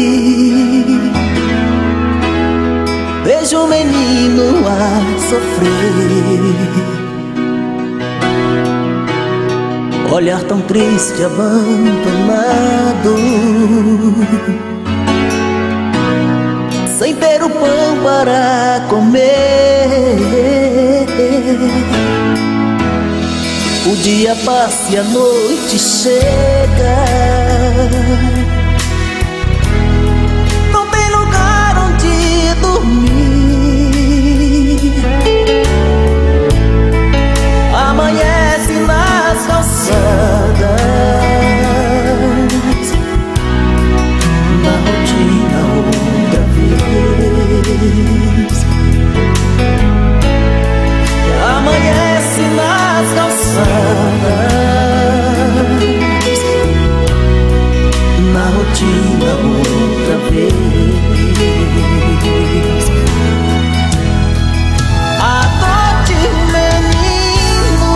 Speaker 2: vejo um menino a sofrer, olhar tão triste, abandonado, sem ter o pão para comer. O dia passa e a noite chega, não tem lugar onde dormir. Amanhece nas calçadas, na rotina outra vez. Amanhece nas calçadas, na rotina outra vez. Adote um menino,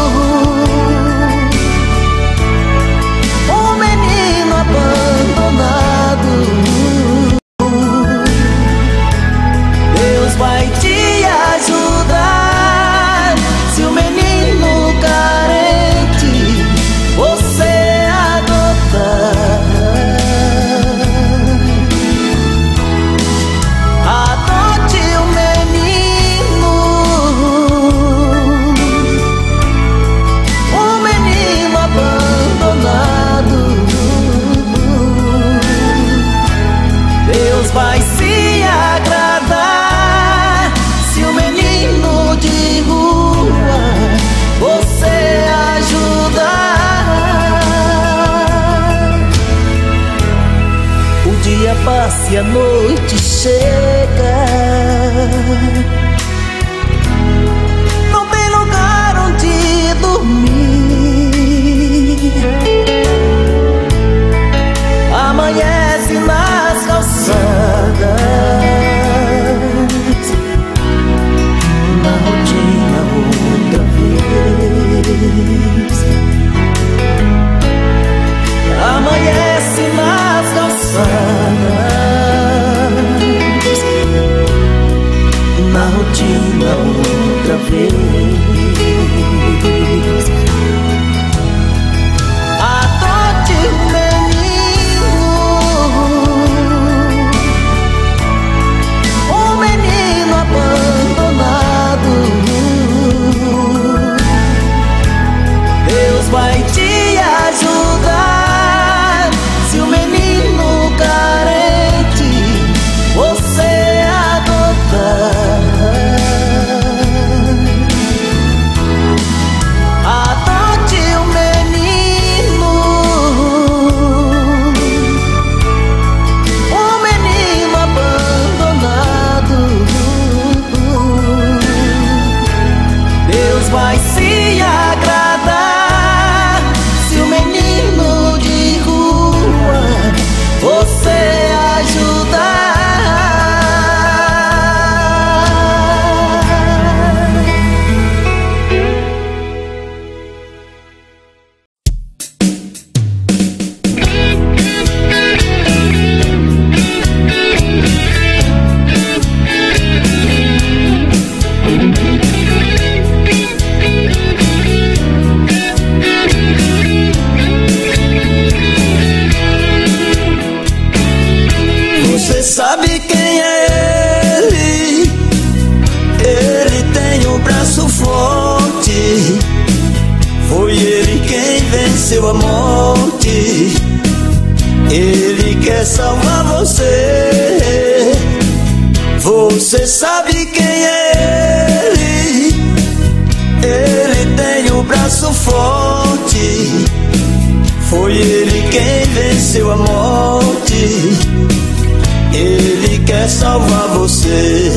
Speaker 2: um menino abandonado. Deus vai te ajudar. Se o menino carente você adotar, adote o menino, um menino abandonado. Deus vai se agradar se o menino de rua você ajudar. O dia passa e a noite chega, não tem lugar onde dormir. Amanhece nas calçadas, na rotina outra vez. Amanhece nas calçadas,
Speaker 3: venceu a morte, Ele quer salvar você. Você sabe quem é Ele? Ele tem o braço forte, foi Ele quem venceu a morte, Ele quer salvar você.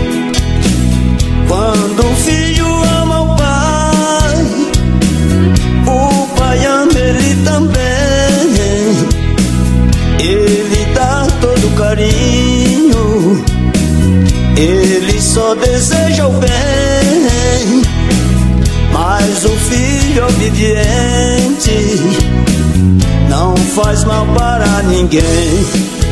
Speaker 3: Quando o filho ama o pai, o pai ama ele também. Ele dá todo carinho, ele só deseja o bem. Mas o filho obediente não faz mal para ninguém.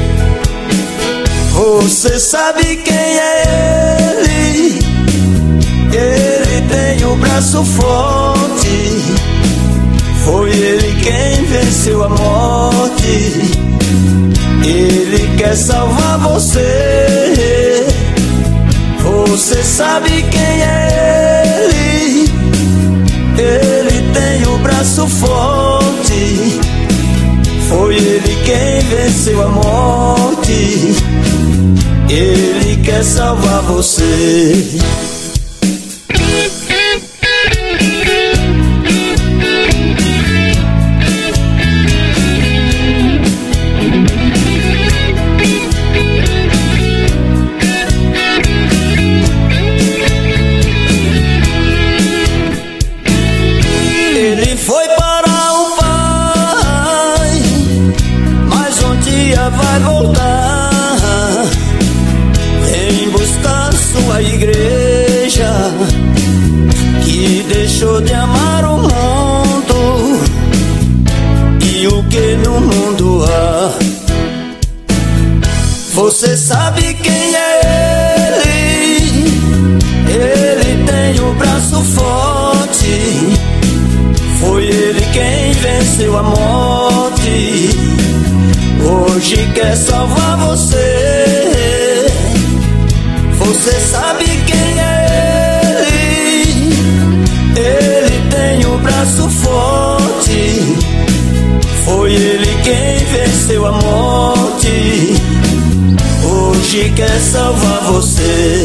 Speaker 3: Você sabe quem é Ele? Ele tem o braço forte, foi Ele quem venceu a morte, Ele quer salvar você. Você sabe quem é Ele? Ele tem o braço forte, foi Ele quem venceu a morte, Ele quer salvar você. Ele foi para o Pai, mas um dia vai voltar. Vem buscar sua igreja, que deixou de amar o mundo e o que no mundo há. Você sabe quem é Ele? Ele tem o braço forte, foi Ele quem venceu a morte, hoje quer salvar você. Você sabe quem é Ele? Ele tem o braço forte, foi Ele quem venceu a morte, hoje quer salvar você.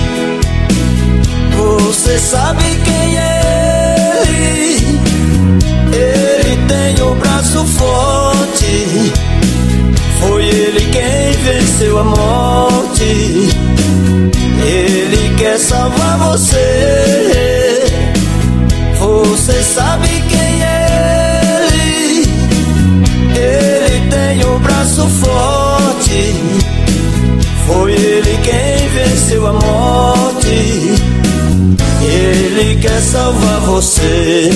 Speaker 3: Você sabe quem é Ele? Ele tem o braço forte, foi Ele quem venceu a morte, Ele quer salvar você. Você sabe quem é Ele? Ele tem o braço forte, foi Ele quem venceu a morte, Ele quer salvar você.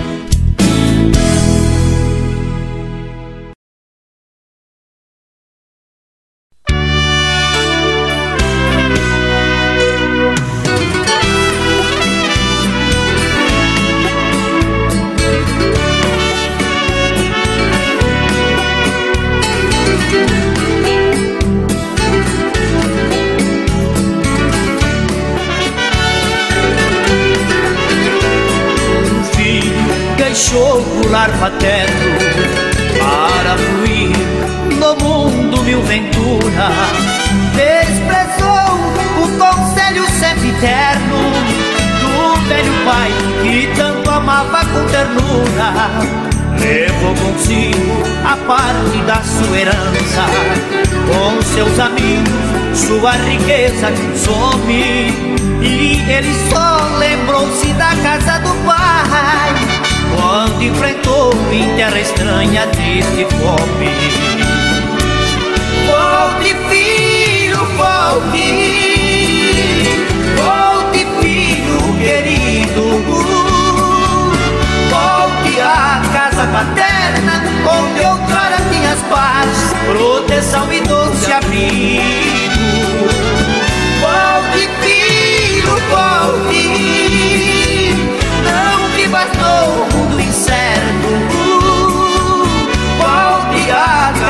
Speaker 1: Deixou o lar paterno para fluir no mundo mil ventura. Desprezou o conselho sempre terno do velho pai que tanto amava com ternura. Levou consigo a parte da sua herança, com seus amigos sua riqueza some, e ele só lembrou-se da casa do pai quando enfrentou em terra estranha a triste fome. Volte, filho, volte, volte, filho querido, volte à casa paterna, onde outrora tinhas paz, proteção e doce abrigo. Volte, filho, volte, não vivas no mundo incerto, volte à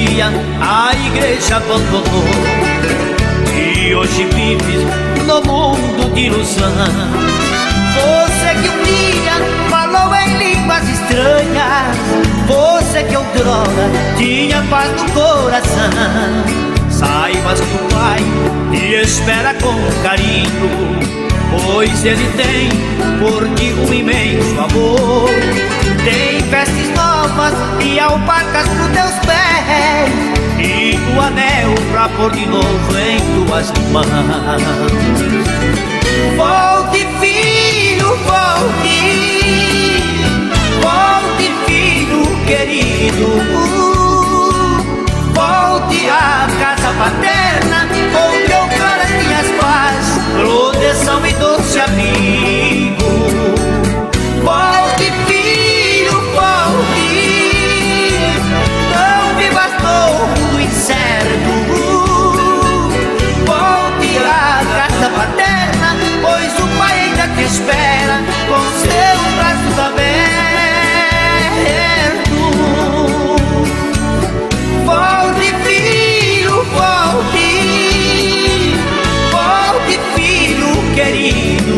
Speaker 1: dia a igreja abandonou e hoje vives no mundo de ilusão. Você que um dia falou em línguas estranhas, você que outrora tinha paz no coração, saibas que o Pai te espera com carinho, pois Ele tem por ti um imenso amor. Tem vestes novas e alpacas pros teus pés e o anel pra pôr de novo em tuas mãos. Volte, filho, volte, volte, filho querido, volte à casa paterna, onde outrora tinhas paz, proteção e doce amigo. Volte, filho, volte, não vivas no mundo incerto. Volte à casa paterna, pois o Pai ainda te espera com seus braços abertos. Volte, filho, volte, volte, filho querido,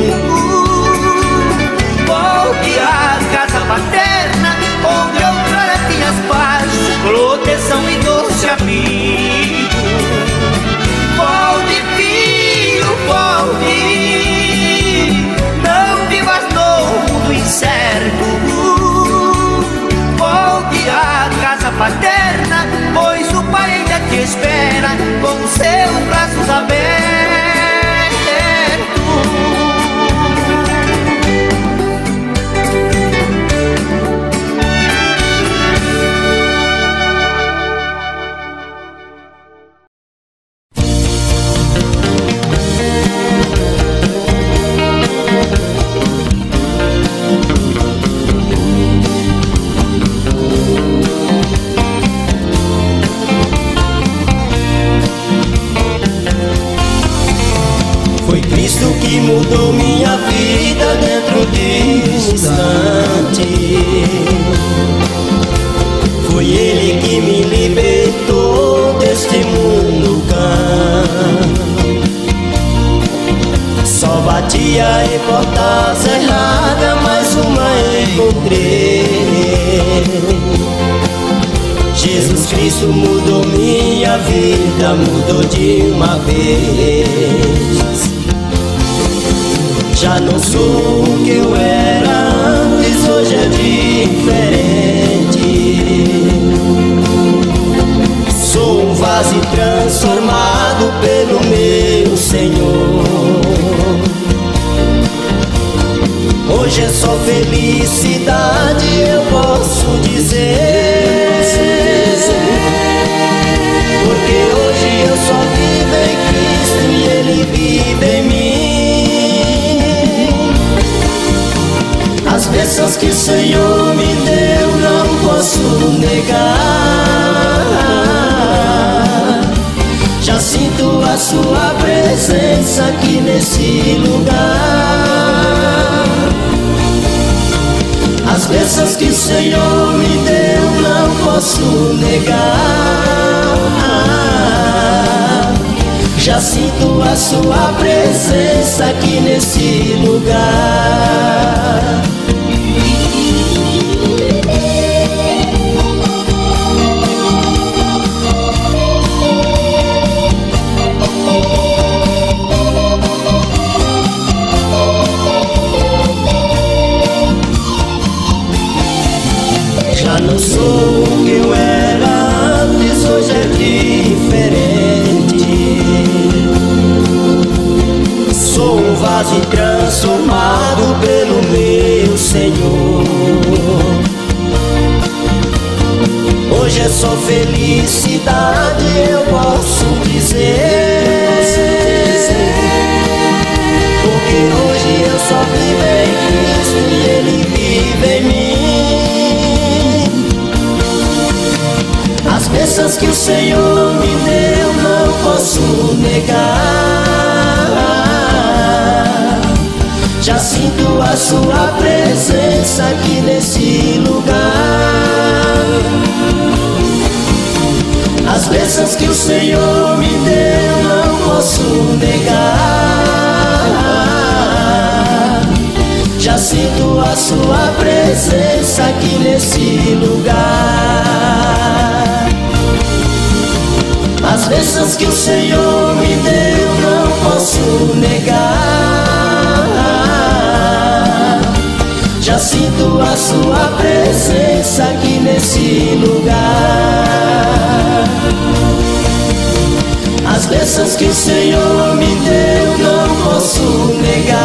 Speaker 1: volte à casa paterna, onde outrora tinhas paz, proteção e doce amigo. Volte, filho, volte, não vivas no mundo incerto. Volte à casa paterna, pois o Pai ainda te espera com seus braços abertos.
Speaker 3: Que mudou minha vida dentro de um instante. Foi Ele que me libertou deste mundo cão. Só batia em portas erradas, mais uma encontrei. Jesus Cristo mudou minha vida, mudou de uma vez. Já não sou o que eu era antes, hoje é diferente. Sou um vaso transformado pelo meu Senhor. Hoje é só felicidade, eu posso dizer, porque hoje eu só vivo em Cristo e Ele vive em mim. As bênçãos que o Senhor me deu não posso negar. Já sinto a sua presença aqui nesse lugar. As bênçãos que o Senhor me deu não posso negar. Já sinto a sua presença aqui nesse lugar. Já não sou o que eu era antes, hoje é diferente. Sou um vaso transformado pelo meu Senhor. Hoje é só felicidade, eu posso dizer, porque hoje eu só vivo em Cristo e Ele vive em mim. As bênçãos que o Senhor me deu não posso negar. Já sinto a sua presença aqui nesse lugar. As bênçãos que o Senhor me deu não posso negar. Já sinto a sua presença aqui nesse lugar. As bênçãos que o Senhor me deu não posso negar. Já sinto a sua presença aqui nesse lugar. As bênçãos que o Senhor me deu não posso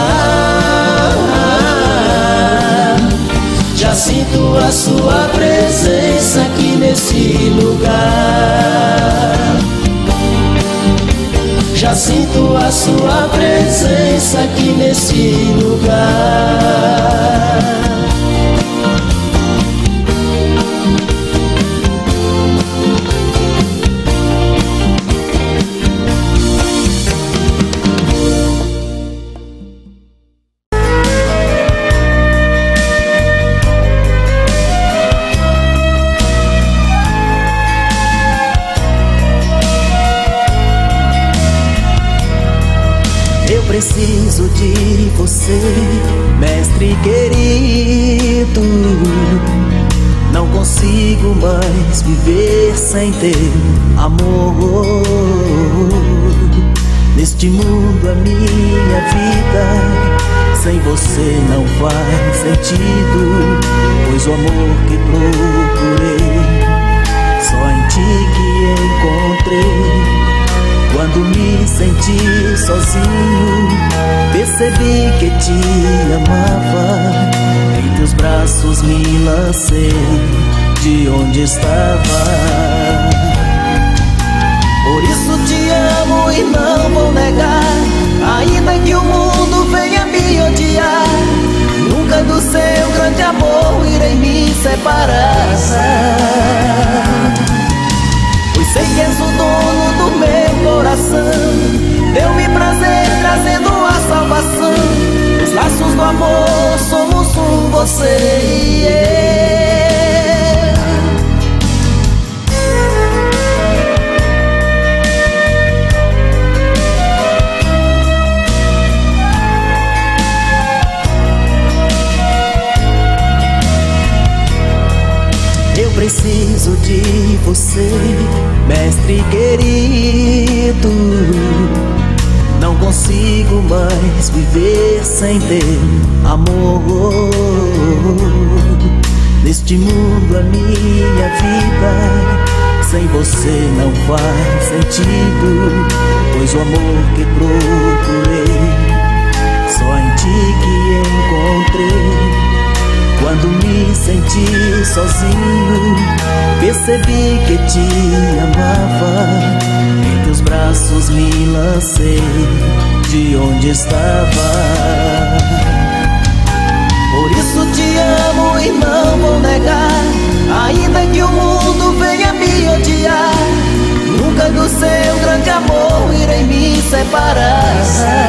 Speaker 3: negar. Já sinto a sua presença aqui nesse lugar. Já sinto a sua presença aqui nesse lugar.
Speaker 2: Preciso de você, mestre querido. Não consigo mais viver sem teu amor. Neste mundo a minha vida sem você não faz sentido, pois o amor que procurei só em ti que encontrei. Quando me senti sozinho, percebi que te amava. Em teus braços me lancei de onde estava. Por isso te amo e não vou negar, ainda que o mundo venha me odiar. Nunca do seu grande amor irei me separar. Pois sei que és o dono do meu coração. Deu-me prazer trazendo a salvação. Os laços do amor somos um, você e eu preciso de você, mestre querido. Não consigo mais viver sem teu amor. Neste mundo a minha vida sem você não faz sentido, pois o amor que procurei só em ti que encontrei. Quando me senti sozinho, percebi que te amava. Em teus braços me lancei de onde estava. Por isso te amo e não vou negar, ainda que o mundo venha me odiar. Nunca do seu grande amor irei me separar.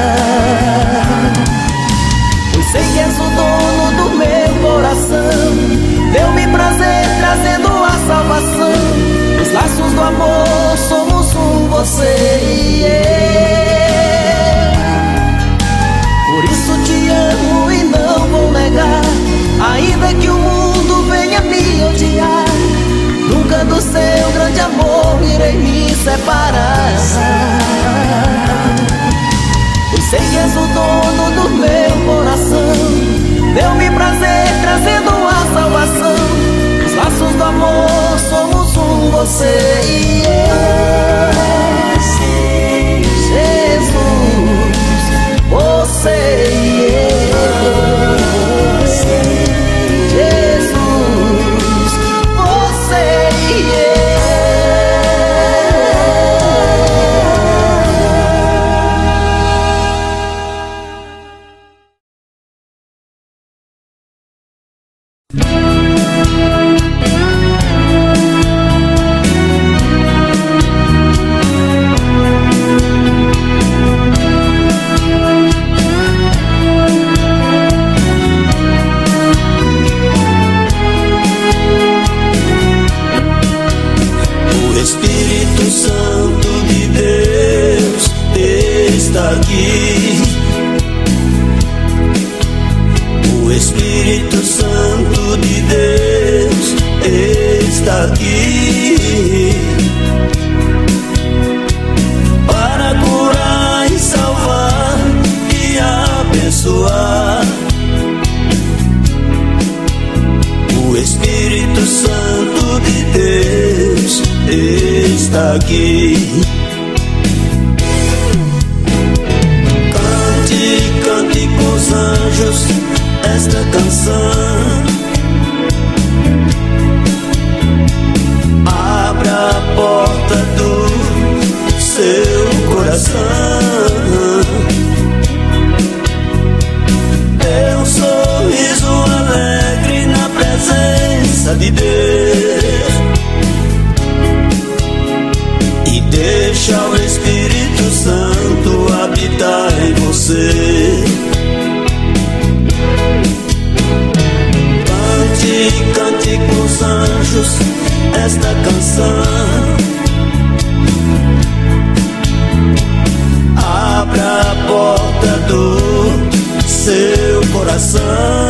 Speaker 2: Pois sei que és o dono do meu coração. Deu-me prazer trazendo a salvação. Os laços do amor somos um, você e eu. Por isso te amo e não vou negar, ainda que o mundo venha me odiar. Nunca do seu grande amor irei me separar. Pois sei que és o dono do meu coração. Deu-me prazer trazendo a salvação. Os laços do amor somos um, você e eu. Jesus, você e eu. Jesus, você e eu.
Speaker 3: está aqui. Cante, cante com os anjos esta canção. Abra a porta do seu coração. Dê um sorriso alegre na presença de Deus e deixa o Espírito Santo habitar em você. Cante, cante com os anjos esta canção. Abra a porta do seu coração.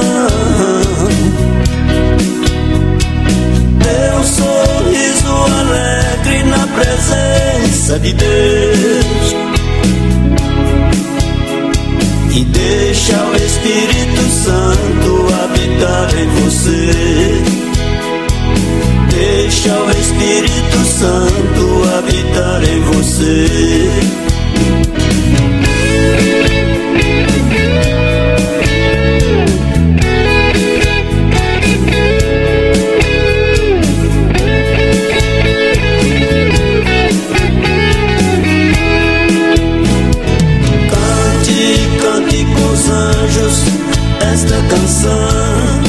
Speaker 3: Dê um sorriso alegre na presença de Deus e deixa o Espírito Santo habitar em você. Deixa o Espírito Santo habitar em você. Esta canção.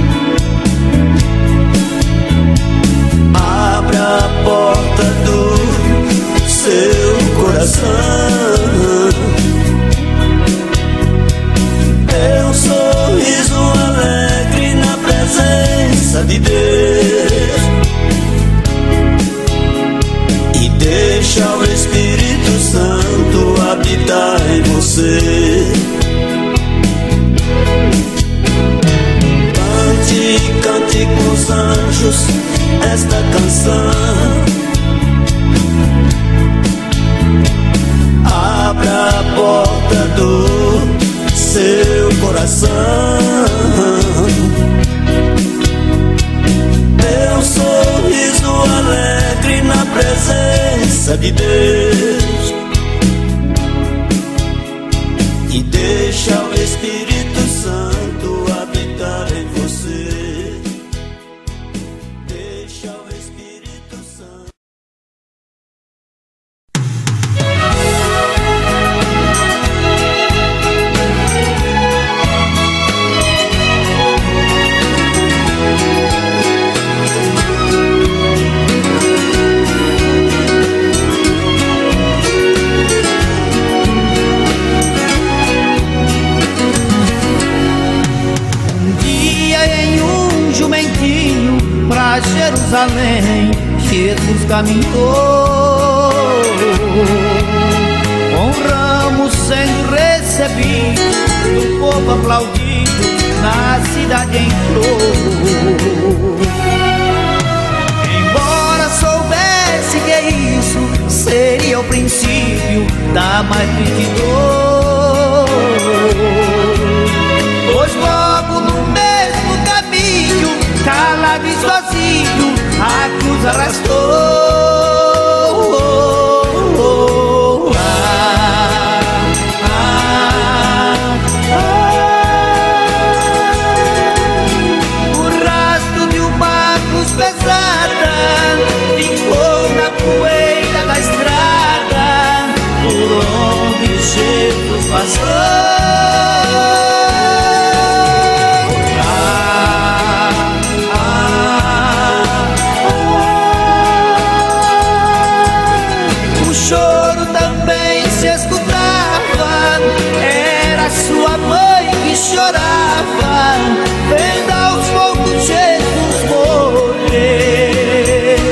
Speaker 3: Abra a porta do seu coração. Dê um sorriso alegre na presença de Deus e deixa o Espírito Santo habitar em você. Cante com os anjos esta canção. Abra a porta do seu coração. Dê um sorriso alegre na presença de Deus e deixa o Espírito Santo habitar em você. Deixa o Espírito Santo.
Speaker 1: Jerusalém, Jesus caminhou, com ramos sendo recebido, o povo aplaudido, na cidade entrou. Embora soubesse que isso seria o princípio da mais grande dor, pois logo no mesmo caminho, calado e sozinho, a cruz arrastou. Ah, ah, ah. O rastro de uma cruz pesada ficou na poeira da estrada por onde Jesus passou. Chorava, vendo aos poucos Jesus morrer.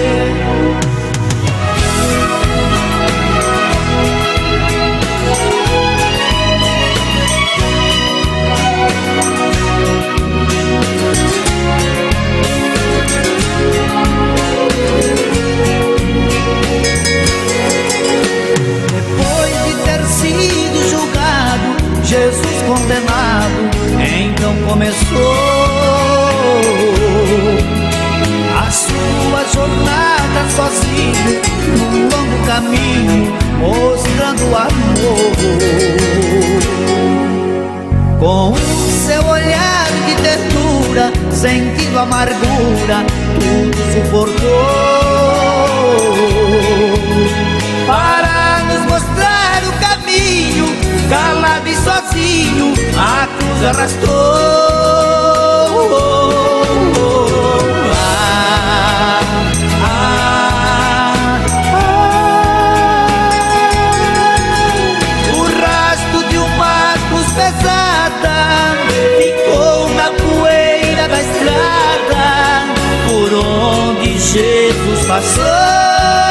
Speaker 1: caminho, mostrando amor. Com seu olhar de ternura, sentindo amargura, tudo suportou para nos mostrar o caminho. Calado e sozinho, a cruz arrastou. Ah, ah, ah. O rastro de uma cruz pesada ficou na poeira da estrada por onde Jesus passou.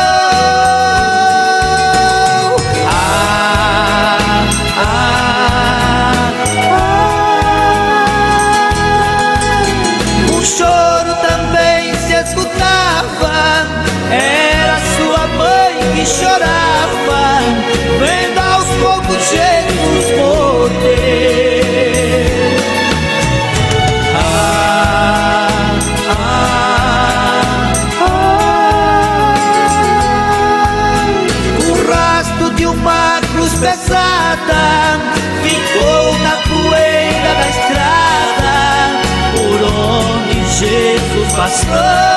Speaker 1: Era sua mãe que chorava, vendo aos poucos Jesus morrer. Ah, ah, ah. O rastro de uma cruz pesada ficou na poeira da estrada por onde Jesus passou.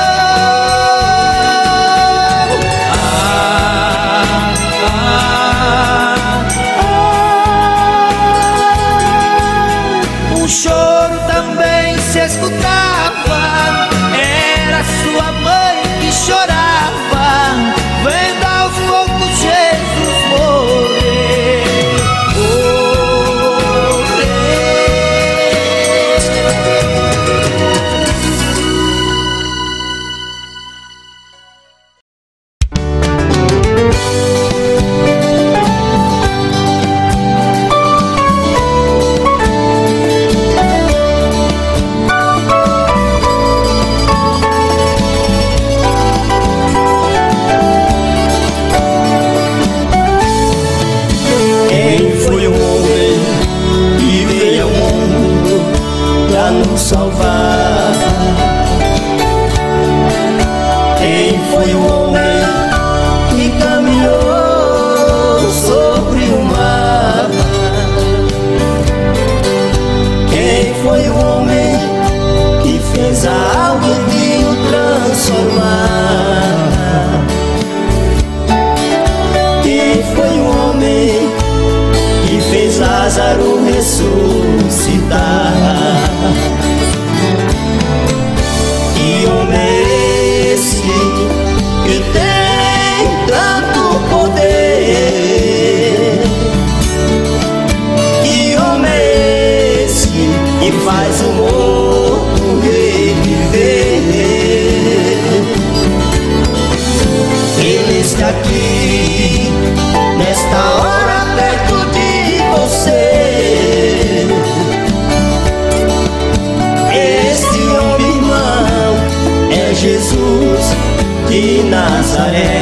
Speaker 1: O choro também se escutava, era sua mãe que chorava, vendo aos poucos Jesus morrer,
Speaker 3: Lázaro ressuscitar. E homem esse que tem tanto poder, que homem esse que faz o morto reviver. Ele está aqui nesta hora perto de você. Este homem, irmão, é Jesus de Nazaré.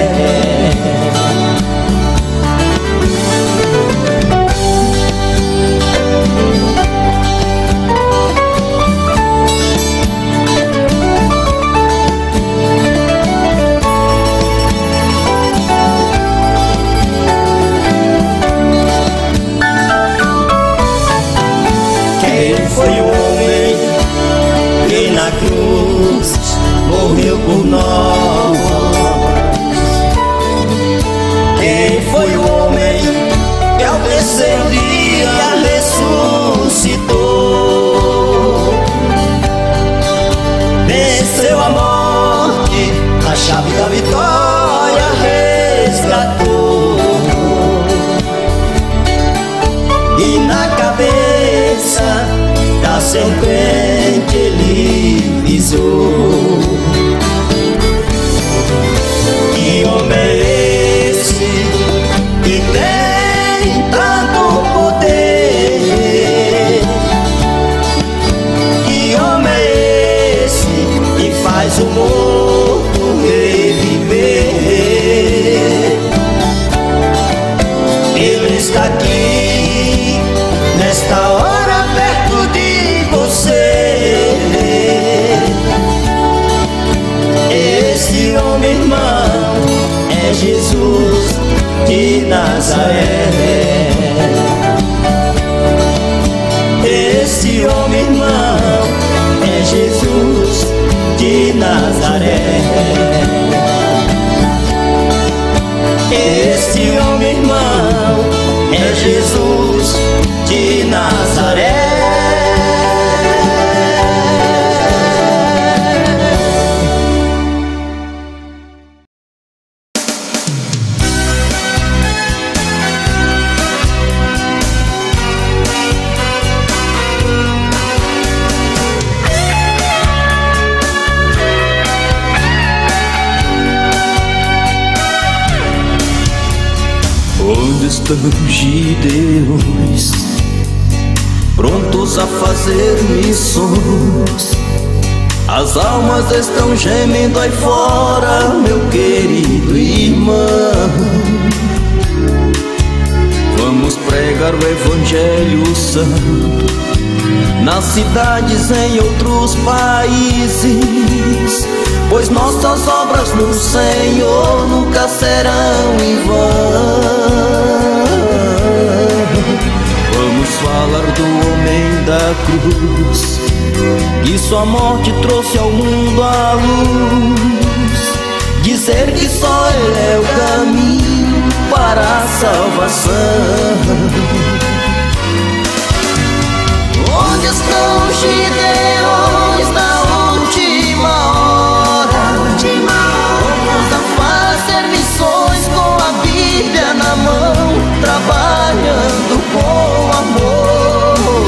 Speaker 3: Foi o homem que na cruz morreu por nós. Jesus de Nazaré. Este homem, irmão, é Jesus de Nazaré. Este homem, irmão, é Jesus de Nazaré.
Speaker 4: Onde estão Gideões, prontos a fazer missões? As almas estão gemendo aí fora, meu querido irmão. Vamos pregar o Evangelho Santo nas cidades, em outros países, pois nossas obras no Senhor nunca serão em vão. Vamos falar do homem da cruz, que sua morte trouxe ao mundo a luz. Dizer que só Ele é o caminho para a salvação.
Speaker 2: Onde estão os Gideões da última hora? Vamos a fazer missões com a Bíblia na mão, trabalhando com amor.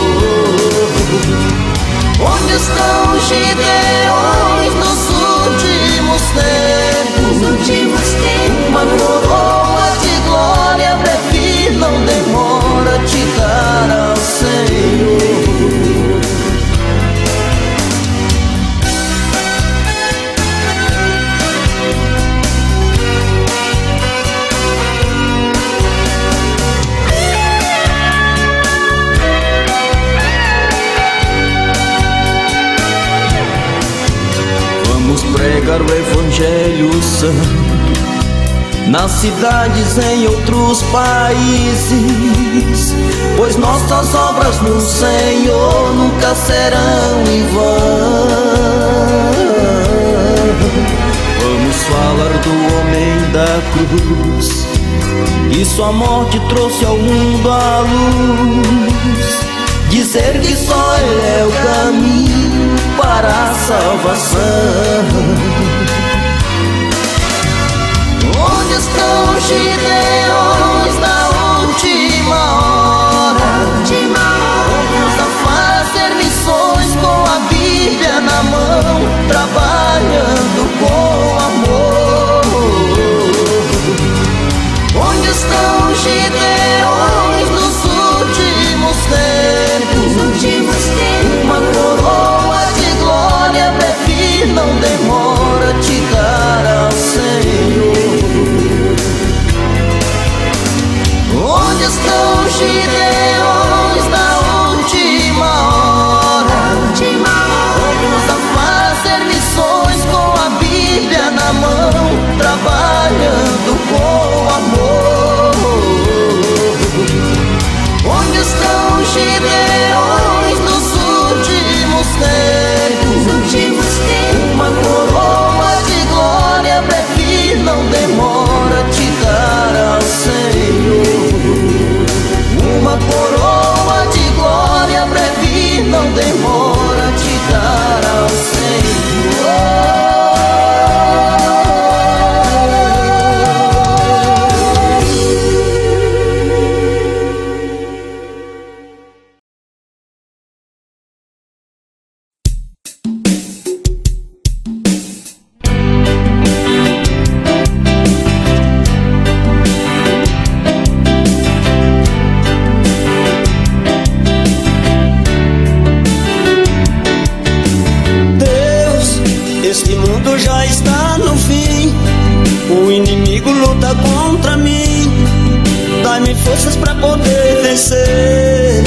Speaker 2: Onde estão os Gideões nos últimos tempos? Uma coroa de glória breve não demora te dar ao Senhor.
Speaker 4: Pregar o Evangelho Santo nas cidades, em outros países, pois nossas obras no Senhor nunca serão em vão. Vamos falar do homem da cruz, que sua morte trouxe ao mundo a luz. Dizer que só Ele é o caminho para a salvação.
Speaker 2: Onde estão os Gideões da última hora? Vamos a fazer missões com a Bíblia na mão, trabalhando com amor. Onde estão os Gideões nos últimos tempos? Uma coroa de glória breve não demora te dar ao Senhor. Onde estão os Gideões da última hora? Vamos a fazer missões com a Bíblia na mão, trabalhando com amor. Onde estão os Gideões nos últimos tempos? Uma coroa de glória breve não demora te dar ao Senhor. Uma coroa de glória breve não demora te dar ao Senhor.
Speaker 3: Forças pra poder vencer.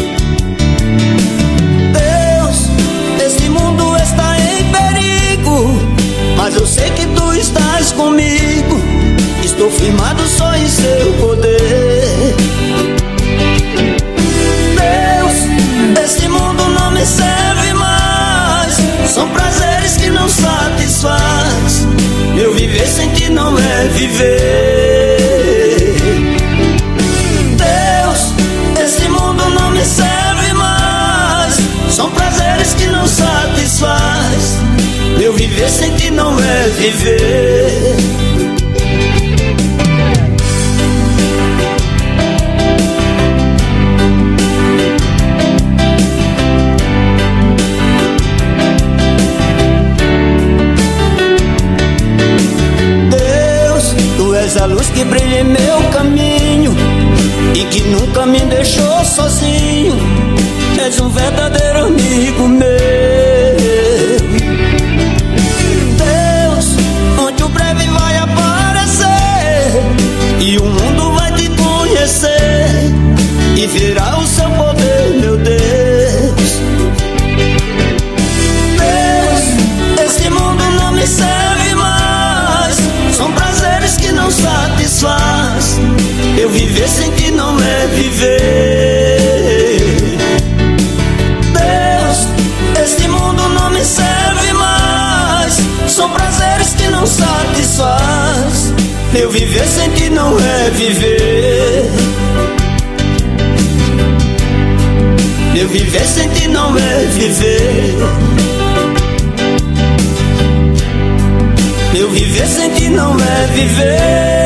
Speaker 3: Deus, este mundo está em perigo, mas eu sei que tu estás comigo. Estou firmado só em seu poder. Deus, esse mundo não me serve mais, são prazeres que não satisfaz. Meu viver sem ti não é viver. Deus, esse mundo não me serve mais, são prazeres que não satisfaz. Meu viver sem ti não é viver. Deus, tu és a luz que brilha em meu caminho e que nunca me deixou sozinho. És um verdadeiro amigo meu. Deus, onde o breve vai aparecer e o mundo vai te conhecer e verá o seu poder, meu Deus. Deus, esse mundo não me serve mais, são prazeres que não satisfaz. Eu viver sem ti não é viver. Esse mundo não me serve mais, são prazeres que não satisfaz. Eu viver sem ti não é viver. Eu viver sem ti não é viver. Eu viver sem ti não é viver.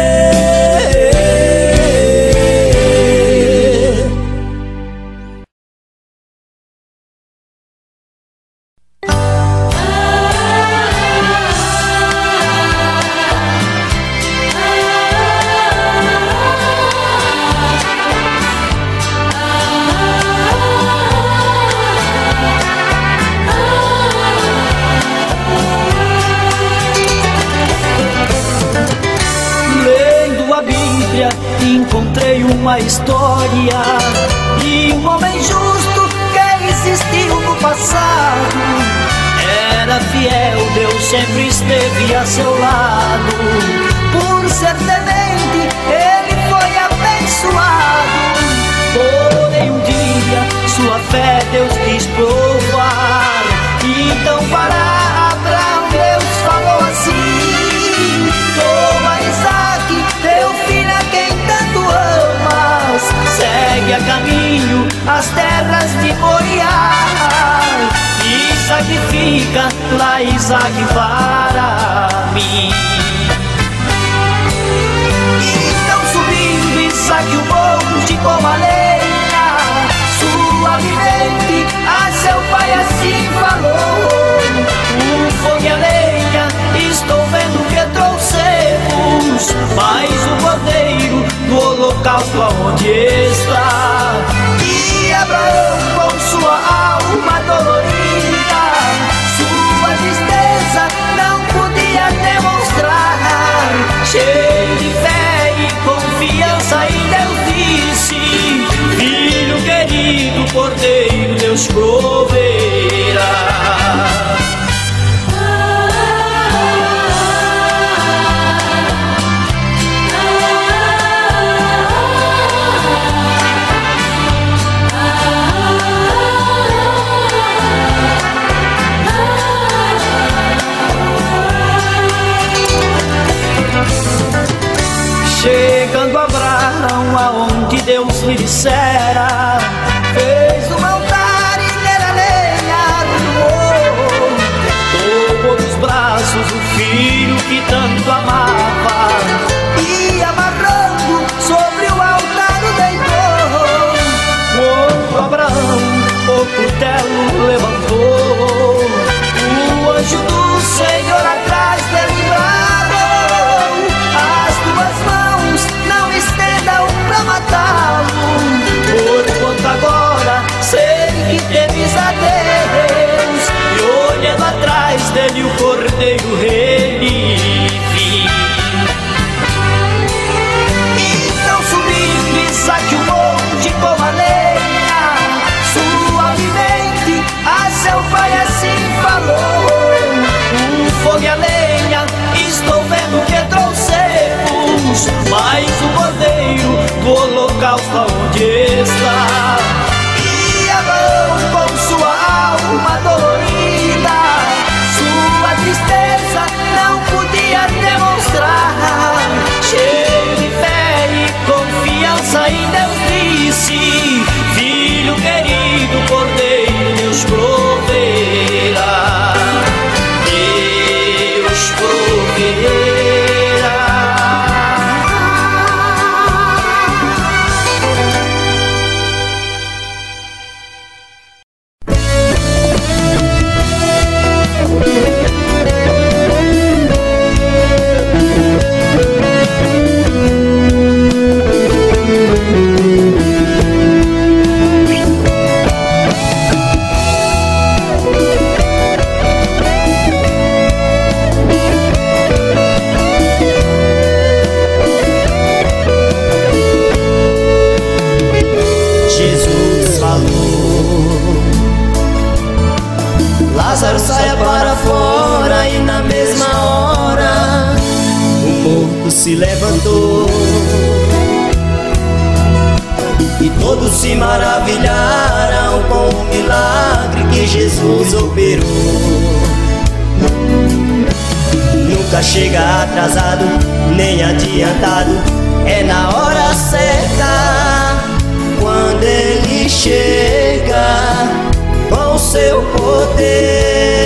Speaker 1: Encontrei uma história de um homem justo que existiu no passado. Era fiel, Deus sempre esteve a seu lado. Por ser temente, ele foi abençoado. Porém um dia, sua fé Deus quis provar. Então para Abraão Deus falou assim: toma Isaque, teu filho a quem tanto amas, segue a caminho as terras de Moriá e sacrifica lá Isaque para mim. Então subindo Isaque o morro de uma lenha, suavemente a seu pai assim falou: o fogo e a lenha estou vendo que trouxemos, mas o cordeiro do holocausto aonde está? E Abraão com sua alma dolorida, sua tristeza não podia demonstrar. Cheio de fé e confiança em Deus disse: filho querido, cordeiro Deus proverá. Chegando Abraão aonde Deus lhe dissera, fez um altar e nele a lenha arrumou. Tomou nos braços o filho que tanto amava e amarrando sobre o altar o deitou. Quando Abraão o cutelo levantou, o anjo do Senhor atrás dele bradou: as tuas mãos não estendam pra matá-lo, porquanto agora sei que temes a Deus. E olhando atrás dele o cordeiro revive. Jesus, mais o cordeiro do holocausto onde está. E a mão com sua alma dolorida, sua tristeza não podia demonstrar. Cheio de fé e confiança em Deus disse: filho querido, cordeiro, Deus proverá. Deus proverá.
Speaker 3: Lázaro, saia para fora, e na mesma hora o morto se levantou. E todos se maravilharam com o milagre que Jesus operou. Nunca chega atrasado, nem adiantado, é na hora certa. Quando Ele chega com seu poder.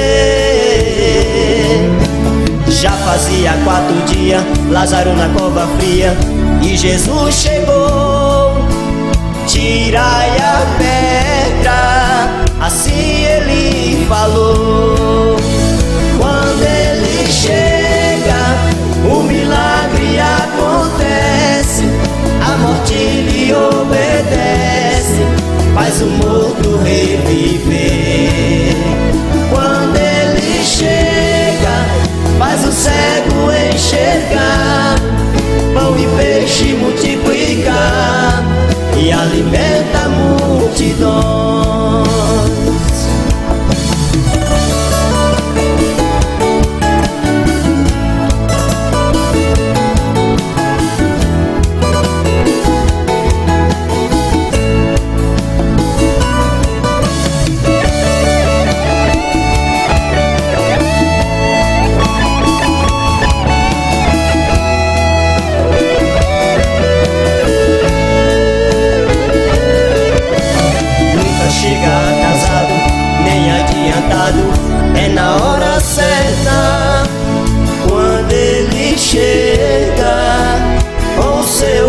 Speaker 3: Já fazia quatro dias, Lázaro na cova fria, e Jesus chegou. Tirai a pedra, assim Ele falou. Quando Ele chega, o milagre acontece, a morte lhe obedece, faz o morto reviver. Quando Ele chega, faz o cego enxergar, pão e peixe multiplicar, e alimenta multidões. É na hora certa. Quando Ele chega com seu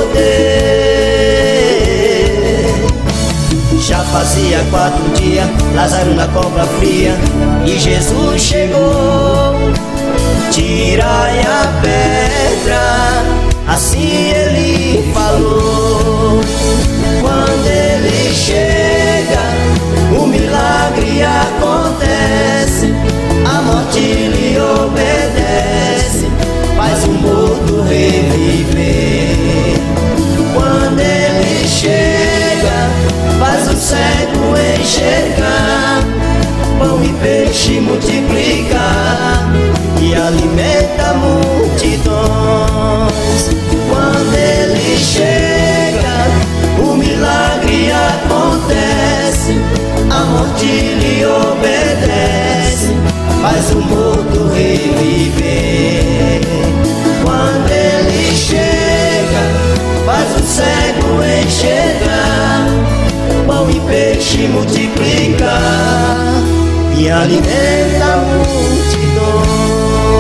Speaker 3: poder. Já fazia quatro dias, Lázaro na cova fria, e Jesus chegou. Tirai a pedra, assim Ele falou. Quando Ele chega, o milagre acontece, a morte lhe obedece, faz o morto reviver. Quando Ele chega, faz o cego enxergar, pão e peixe multiplicar, e alimenta multidões. Quando Ele chega, o milagre acontece, a morte lhe obedece, faz o morto reviver. Quando Ele chega, faz o cego enxergar, pão e peixe multiplicar, e alimenta multidões.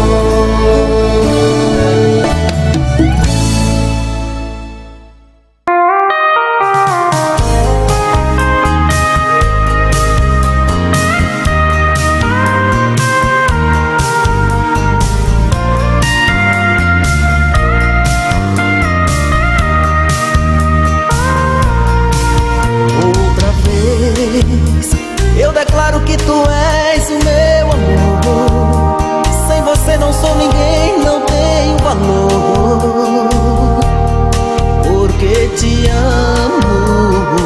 Speaker 2: Eu declaro que Tu és o meu amor. Sem Você não sou ninguém, não tenho valor, porque Te amo.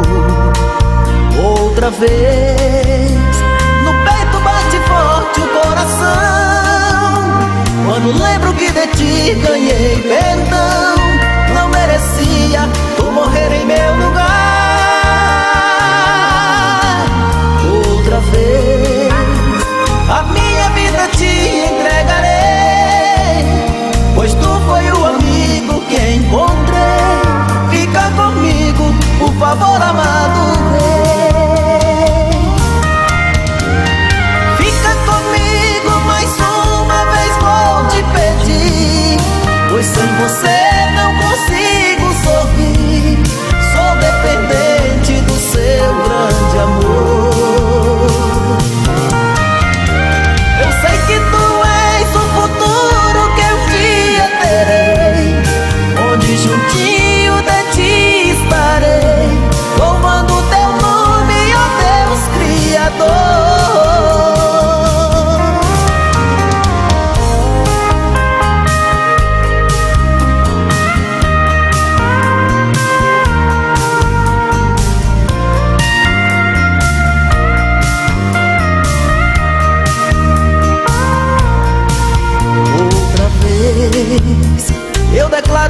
Speaker 2: Outra vez, no peito bate forte o coração, quando lembro que de Ti ganhei perdão.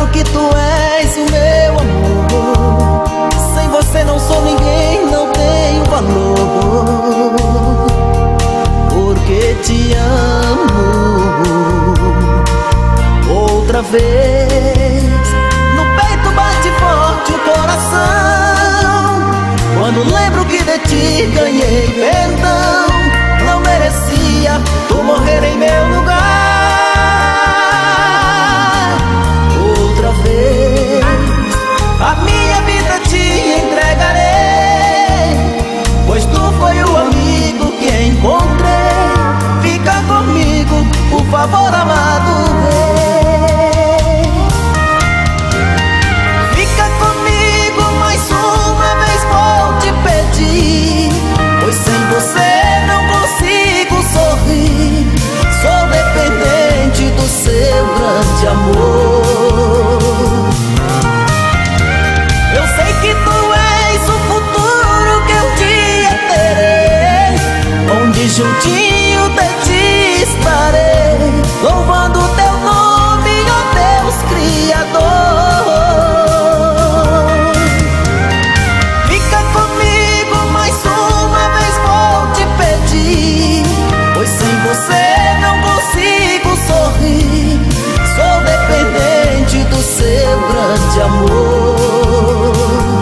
Speaker 2: que tu és o meu amor. Sem você não sou ninguém, não tenho valor. Porque te amo outra vez. No peito bate forte o coração quando lembro que de ti ganhei perdão. Não merecia tu morrer em meu lugar. Outra vez a minha vida te entregarei, pois tu foi o amigo que encontrei. Fica comigo, por favor, amado rei. Fica comigo mais uma vez, vou te pedir, pois sem você não consigo sorrir. Sou dependente do seu grande amor. Eu sei que tu és o futuro que um dia terei, onde juntinho de ti estarei, louvando teu nome, ó Deus Criador. Fica comigo mais uma vez, vou te pedir, pois sem você não consigo sorrir. Sou dependente do seu grande amor.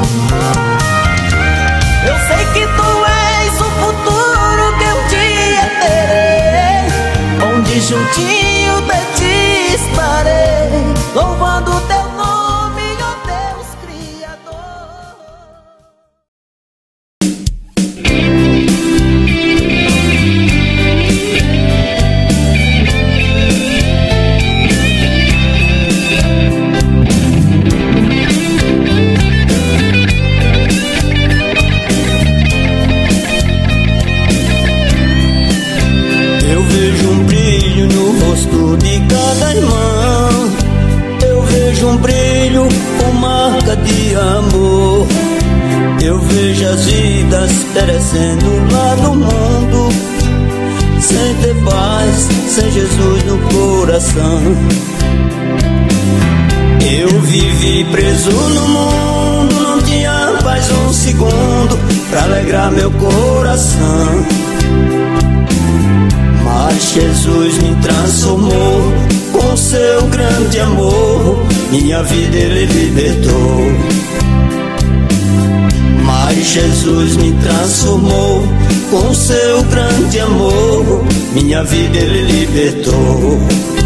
Speaker 2: Eu sei que tu és o futuro que um dia terei, onde juntinho de ti estarei, louvando teu nome, ó Deus Criador.
Speaker 3: Eu vejo um brilho no rosto de cada irmão. Eu vejo um brilho com marca de amor. Eu vejo as vidas perecendo lá no mundo, sem ter paz, sem Jesus no coração. Eu vivi preso no mundo, não tinha paz um segundo pra alegrar meu coração. Mas Jesus me transformou com seu grande amor, minha vida Ele libertou. Mas Jesus me transformou com seu grande amor, minha vida Ele libertou.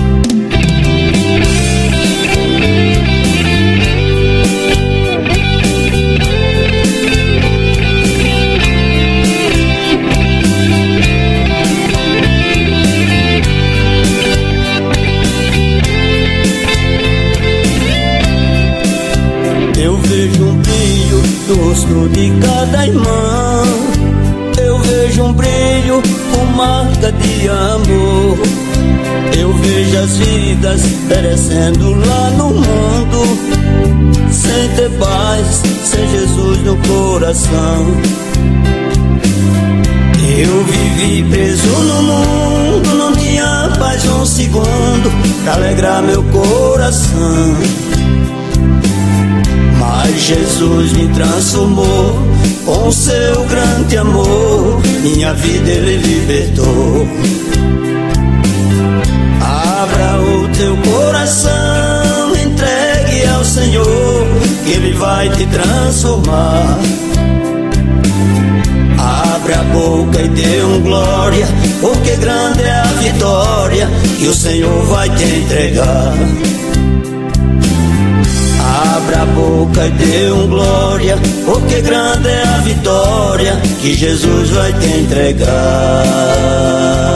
Speaker 3: Eu vejo um brilho no rosto de cada irmão. Eu vejo um brilho com marca de amor. Eu vejo as vidas perecendo lá no mundo, sem ter paz, sem Jesus no coração. Eu vivi preso no mundo, não tinha paz um segundo pra alegrar meu coração. Mas Jesus me transformou com seu grande amor, minha vida Ele libertou. Abra o teu coração, entregue ao Senhor, que Ele vai te transformar. Abre a boca e dê um glória, porque grande é a vitória que o Senhor vai te entregar. Abra a boca e dê um glória, porque grande é a vitória que Jesus vai te entregar.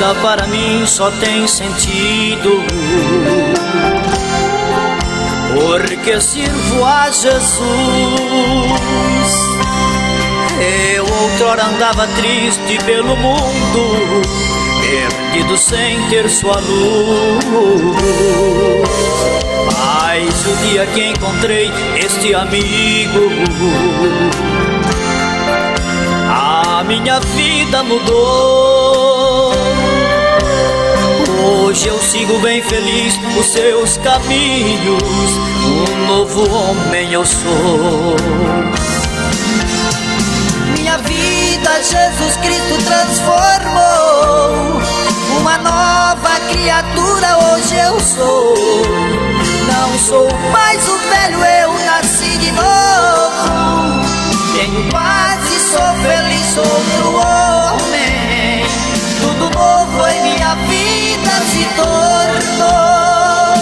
Speaker 1: vida para mim só tem sentido porque sirvo a Jesus. Eu outrora andava triste pelo mundo, perdido sem ter sua luz. Mas o dia que encontrei este amigo, a minha vida mudou. Hoje eu sigo bem feliz os seus caminhos, um novo homem eu sou.
Speaker 2: Minha vida Jesus Cristo transformou, uma nova criatura hoje eu sou. Não sou mais o velho, eu nasci de novo. Tenho paz e sou feliz, outro homem. Tudo novo em minha vida se tornou.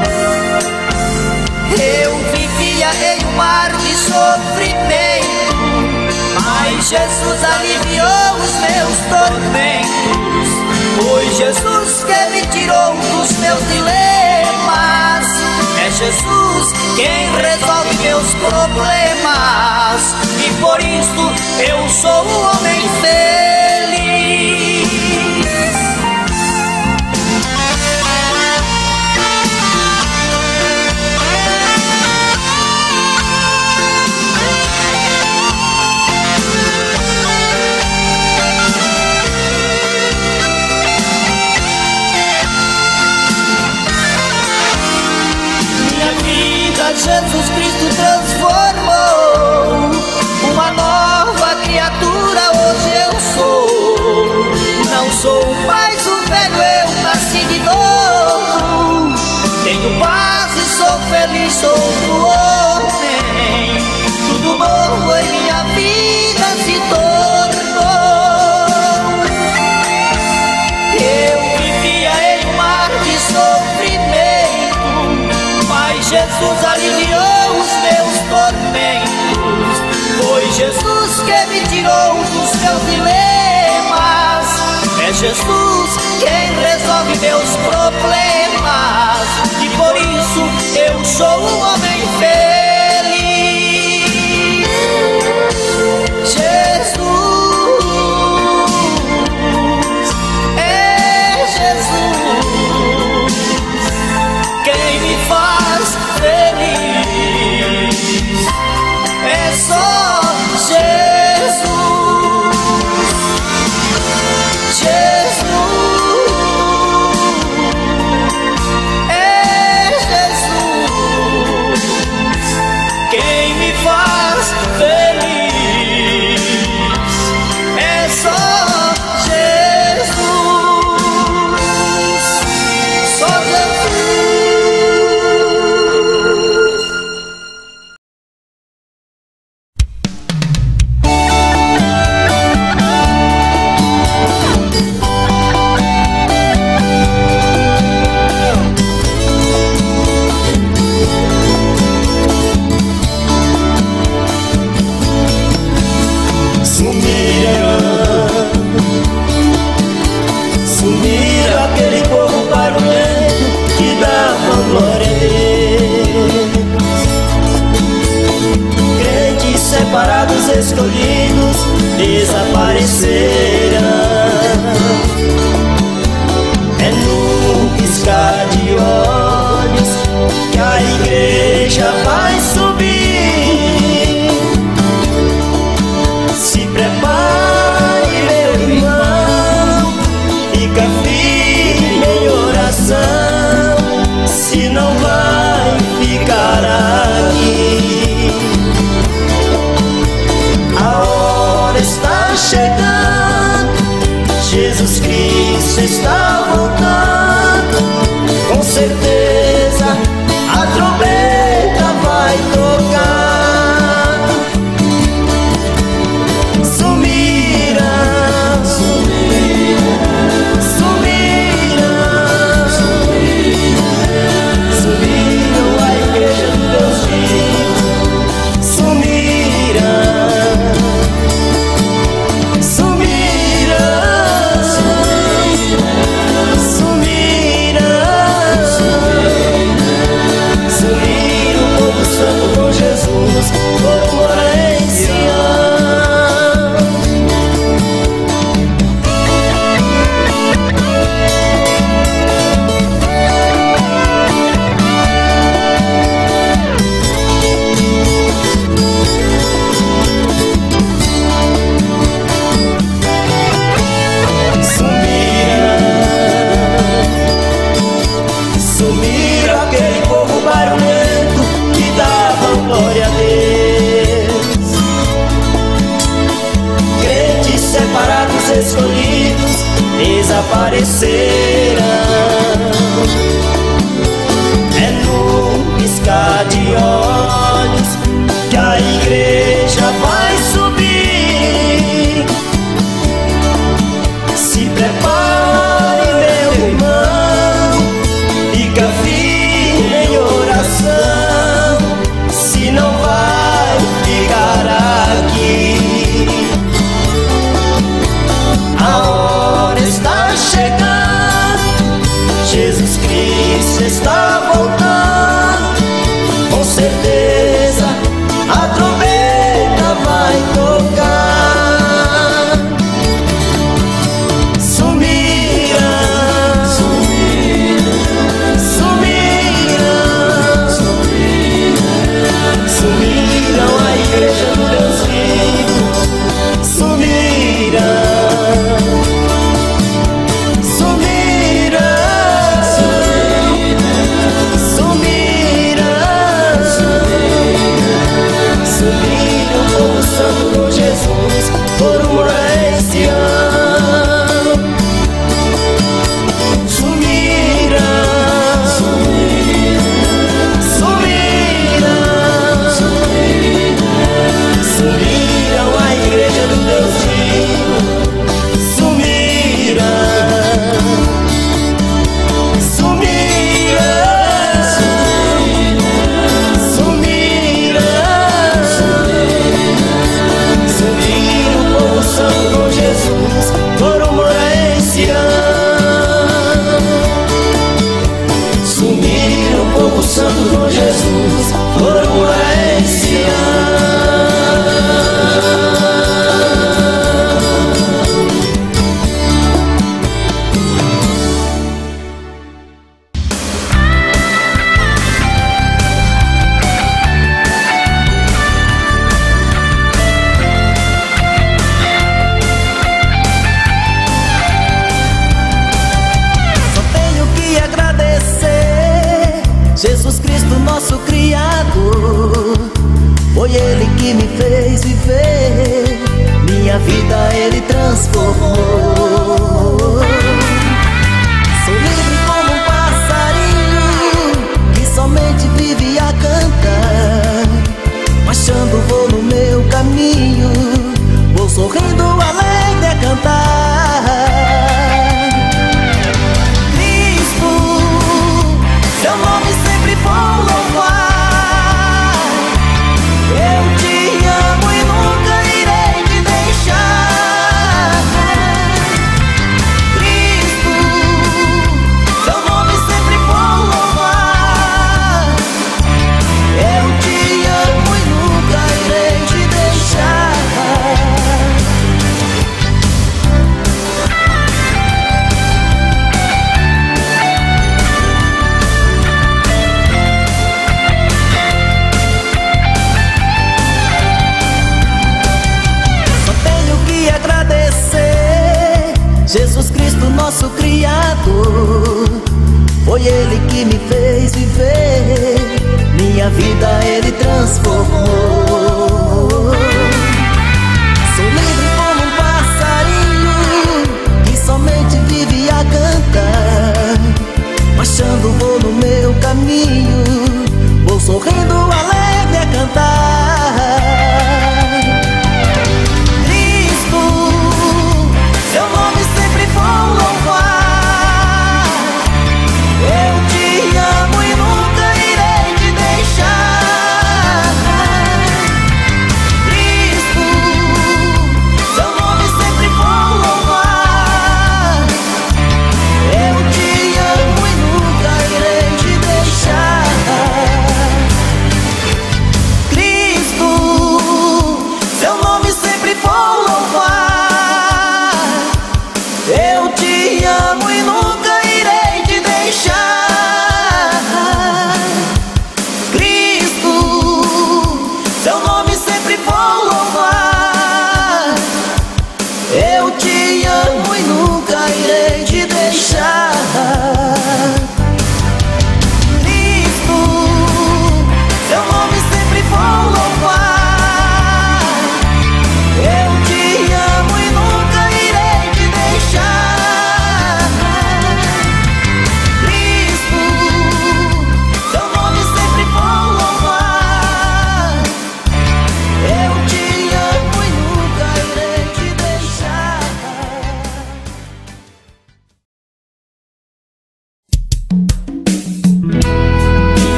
Speaker 2: Eu vivia em um mar de sofrimento, mas Jesus aliviou os meus tormentos. Foi Jesus que me tirou dos meus dilemas. É Jesus quem resolve meus problemas, e por isso eu sou um homem feliz. Jesus Cristo transformou, uma nova criatura hoje eu sou. Não sou mais o velho, eu nasci de novo. Tenho paz e sou feliz, sou outro homem. Tudo novo em minha vida se tornou. Eu vivia em um mar de sofrimento, mas Jesus aliviou os meus tormentos. Foi Jesus que me tirou dos meus dilemas. É Jesus quem resolve meus problemas, e por isso eu sou um homem feliz. Jesus é Jesus quem me faz feliz. É só Jesus. Jesus é Jesus quem me faz feliz. É só Jesus. Só Jesus.
Speaker 3: Separados, escolhidos, desaparecerão. É num piscar de olhos que a igreja vai subir. Se prepare, meu irmão, fica firme em oração, se não vai ficar aqui. A hora está chegando desaparecerão. É num piscar de olhos que a igreja vai subir. Se prepare, meu irmão, fica firme em oração, se não vai ficar aqui. A hora está chegando, Jesus Cristo está voltando. Com certeza a trombeta vai tocar. Sumiram, sumiram, sumiram, sumiram a igreja do Deus vivo. Sumiram.
Speaker 2: Jesus Cristo, nosso Criador, foi Ele que me fez viver, minha vida Ele transformou. Sou livre como um passarinho que somente vive a cantar, marchando vou no meu caminho, vou sorrindo alegre a cantar. Seu nome sempre vou louvar. Eu te amo e nunca irei te deixar. Cristo, seu nome sempre vou louvar. Eu te amo e nunca irei te deixar. Jesus Cristo, nosso Criador, foi Ele que me fez viver, minha vida Ele transformou. Sou livre como um passarinho que somente vive a cantar, marchando vou no meu caminho, vou sorrindo alegre a cantar. Seu nome sempre vou louvar. Eu te amo e nunca irei te deixar.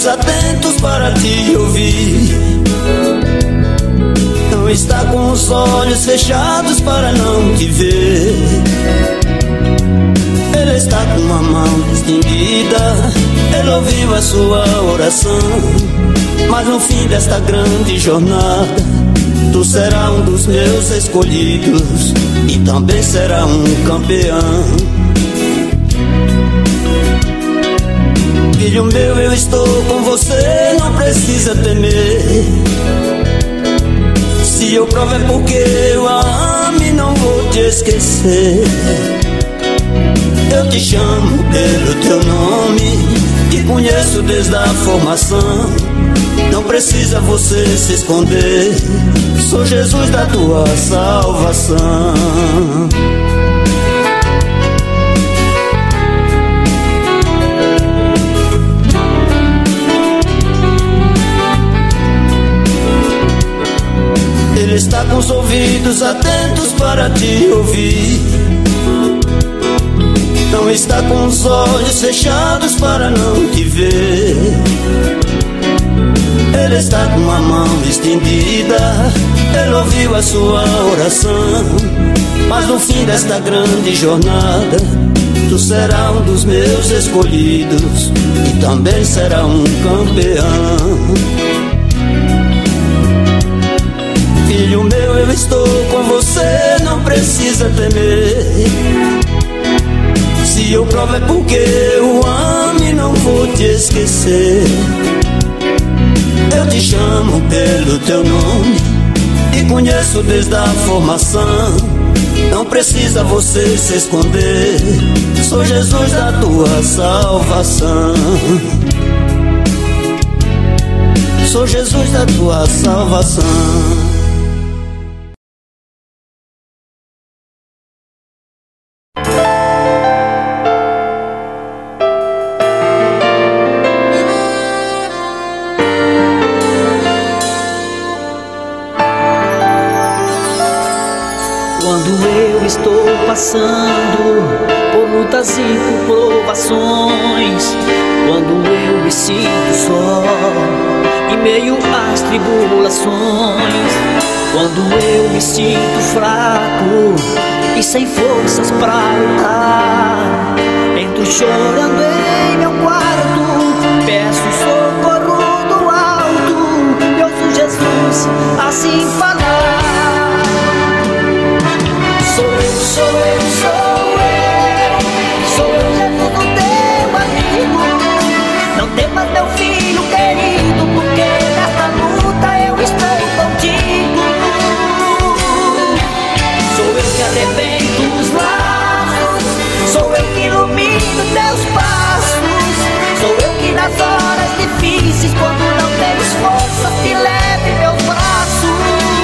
Speaker 3: ouvidos atentos para te ouvir. Não está com os olhos fechados para não te ver. Ele está com uma mão estendida, ele ouviu a sua oração. Mas no fim desta grande jornada, tu será um dos meus escolhidos e também será um campeão. Filho meu, eu estou com você, não precisa temer. Se eu provo é porque eu a amo e não vou te esquecer. Eu te chamo pelo teu nome, te conheço desde a formação. Não precisa você se esconder, sou Jesus da tua salvação. Ele está com os ouvidos atentos para te ouvir. Não está com os olhos fechados para não te ver. Ele está com a mão estendida, ele ouviu a sua oração. Mas no fim desta grande jornada, tu será um dos meus escolhidos e também será um campeão. Filho meu, eu estou com você, não precisa temer. Se eu provo é porque eu amo e não vou te esquecer. Eu te chamo pelo teu nome, te conheço desde a formação. Não precisa você se esconder, sou Jesus da tua salvação. Sou Jesus da tua salvação.
Speaker 2: Passando por lutas e por provações, quando eu me sinto só em meio às tribulações, quando eu me sinto fraco e sem forças pra lutar, entro chorando em meu quarto, peço socorro do alto, e ouço Jesus assim falar. Sou eu, sou eu, sou eu, sou eu, Jesus, o teu amigo. Não temas, meu filho querido, porque nesta luta eu estou contigo. Sou eu que arrebento os laços, sou eu que ilumino teus passos, sou eu que nas horas difíceis, quando não tens força, te leve meus braços.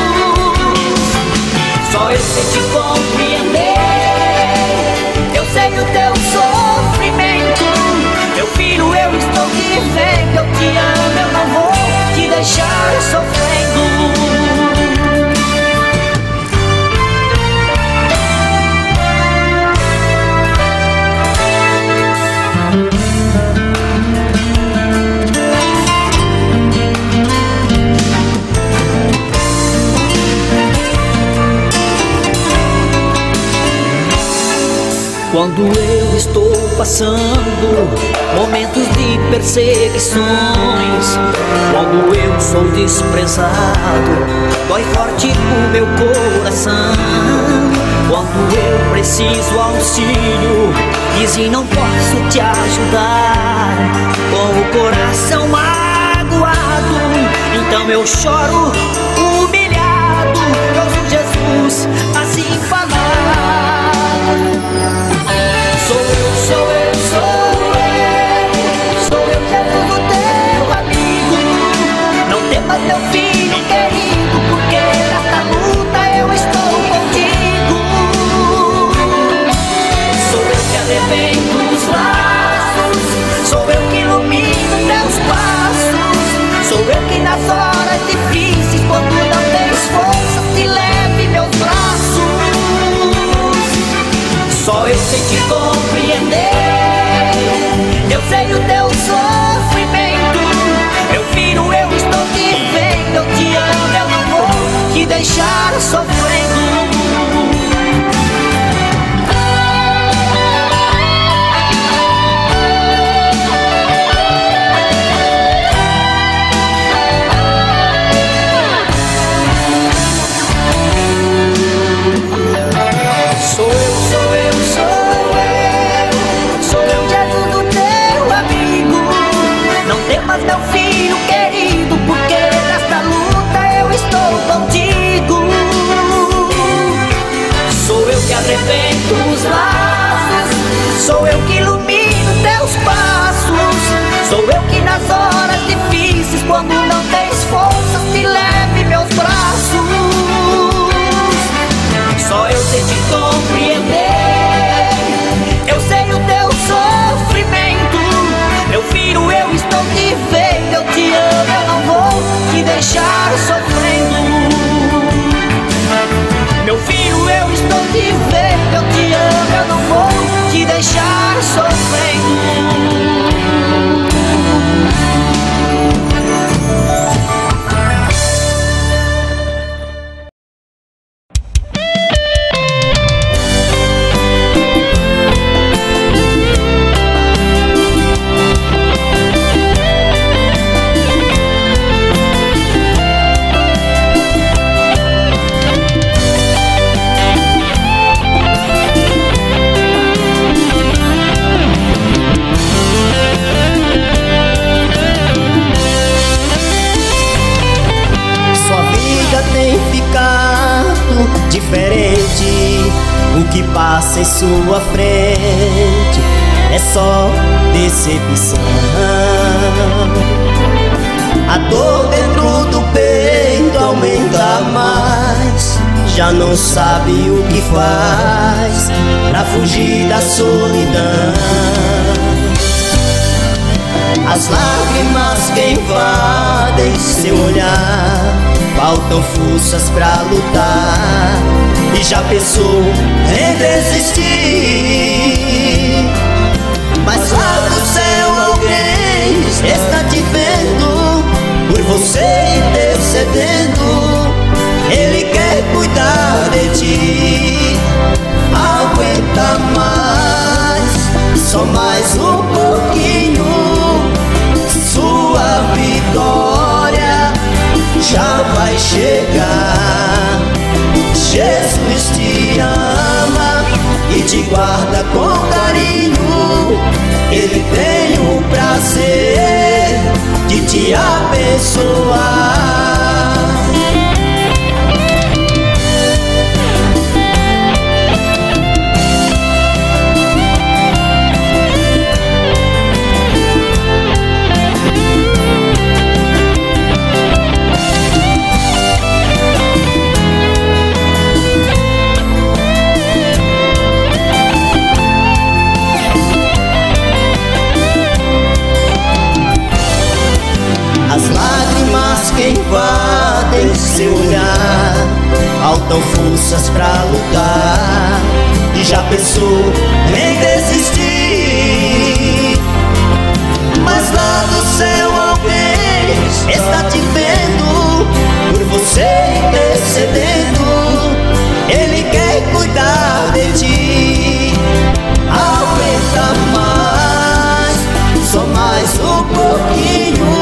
Speaker 2: Só eu sei te compreender, eu sei o teu sofrimento. Meu filho, eu estou te vendo, eu te amo, eu não vou te deixar sofrendo. Quando eu estou passando momentos de perseguições, quando eu sou desprezado, dói forte o meu coração. Quando eu preciso auxílio, dizem não posso te ajudar, com o coração magoado, então eu choro humilhado, eu ouço Jesus assim falar. Sou eu, sou eu, sou eu, sou eu, Jesus, o teu amigo. Não temas, meu filho querido, porque nesta luta eu estou contigo. Sou eu que arrebento os laços, sou eu que ilumino teus passos, sou eu que nas horas difíceis, quando não tens força, te leve meus braços. Só eu sei te compreender, eu sei o teu sofrimento.
Speaker 1: arrebento os laços. Sou eu que ilumino teus passos. Sou eu que nas horas difíceis, quando não tens forças, te levo em meus braços. Só eu sei te compreender. Eu sei o teu sofrimento. Meu filho, eu estou te vendo. Eu te amo, eu não vou te deixar sofrendo. Meu filho, eu estou te vendo. Eu te amo, eu não vou te deixar sofrendo.
Speaker 3: Diferente, o que passa em sua frente é só decepção. A dor dentro do peito aumenta mais. Já não sabe o que faz pra fugir da solidão. As lágrimas que invadem seu olhar, faltam forças pra lutar. E já pensou em desistir, mas lá do céu alguém está te vendo, por você intercedendo. Ele quer cuidar de ti. Aguenta mais, só mais um pouquinho. Sua vitória já vai chegar. Jesus te ama e te guarda com carinho. Ele tem o prazer de te abençoar. Que invadem seu olhar, faltam forças pra lutar. E já pensou em desistir, mas lá do céu alguém está te vendo, por você intercedendo. Ele quer cuidar de ti. Aguenta mais, só mais um pouquinho.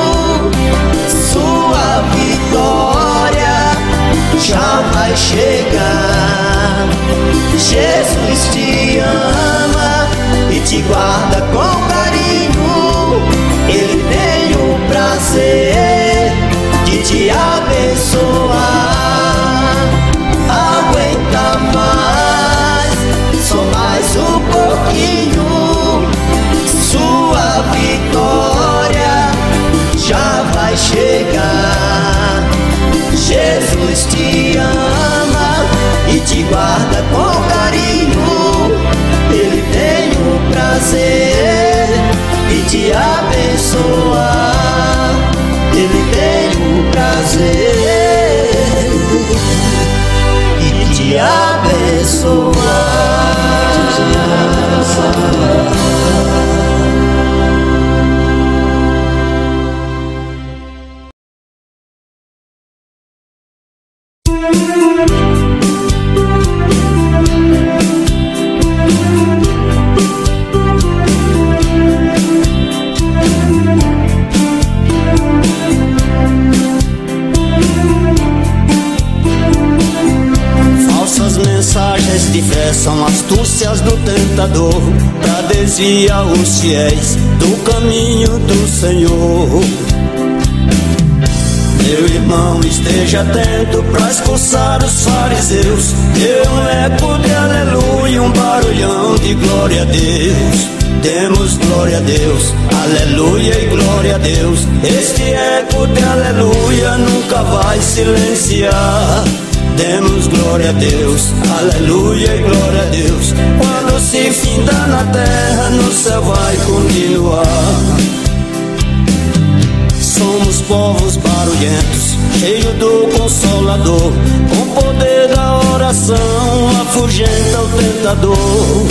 Speaker 3: Sua vitória já vai chegar. Jesus te ama e te guarda com carinho. Ele tem o prazer de te abençoar. Aguenta mais, só mais um pouquinho. Sua vitória já vai chegar. Jesus te ama e te guarda com carinho. Ele tem o prazer de te abençoar. Ele tem o prazer de te abençoar. São astúcias do tentador pra desviar os fiéis do caminho do Senhor. Meu irmão, esteja atento pra expulsar os fariseus. Dê um eco de aleluia, um barulhão de glória a Deus. Demos glória a Deus, aleluia e glória a Deus. Este eco de aleluia nunca vai silenciar. Demos glória a Deus, aleluia e glória a Deus. Quando se findar na terra, no céu vai continuar. Somos povos barulhentos, cheios do Consolador. Com o poder da oração, afugenta o tentador.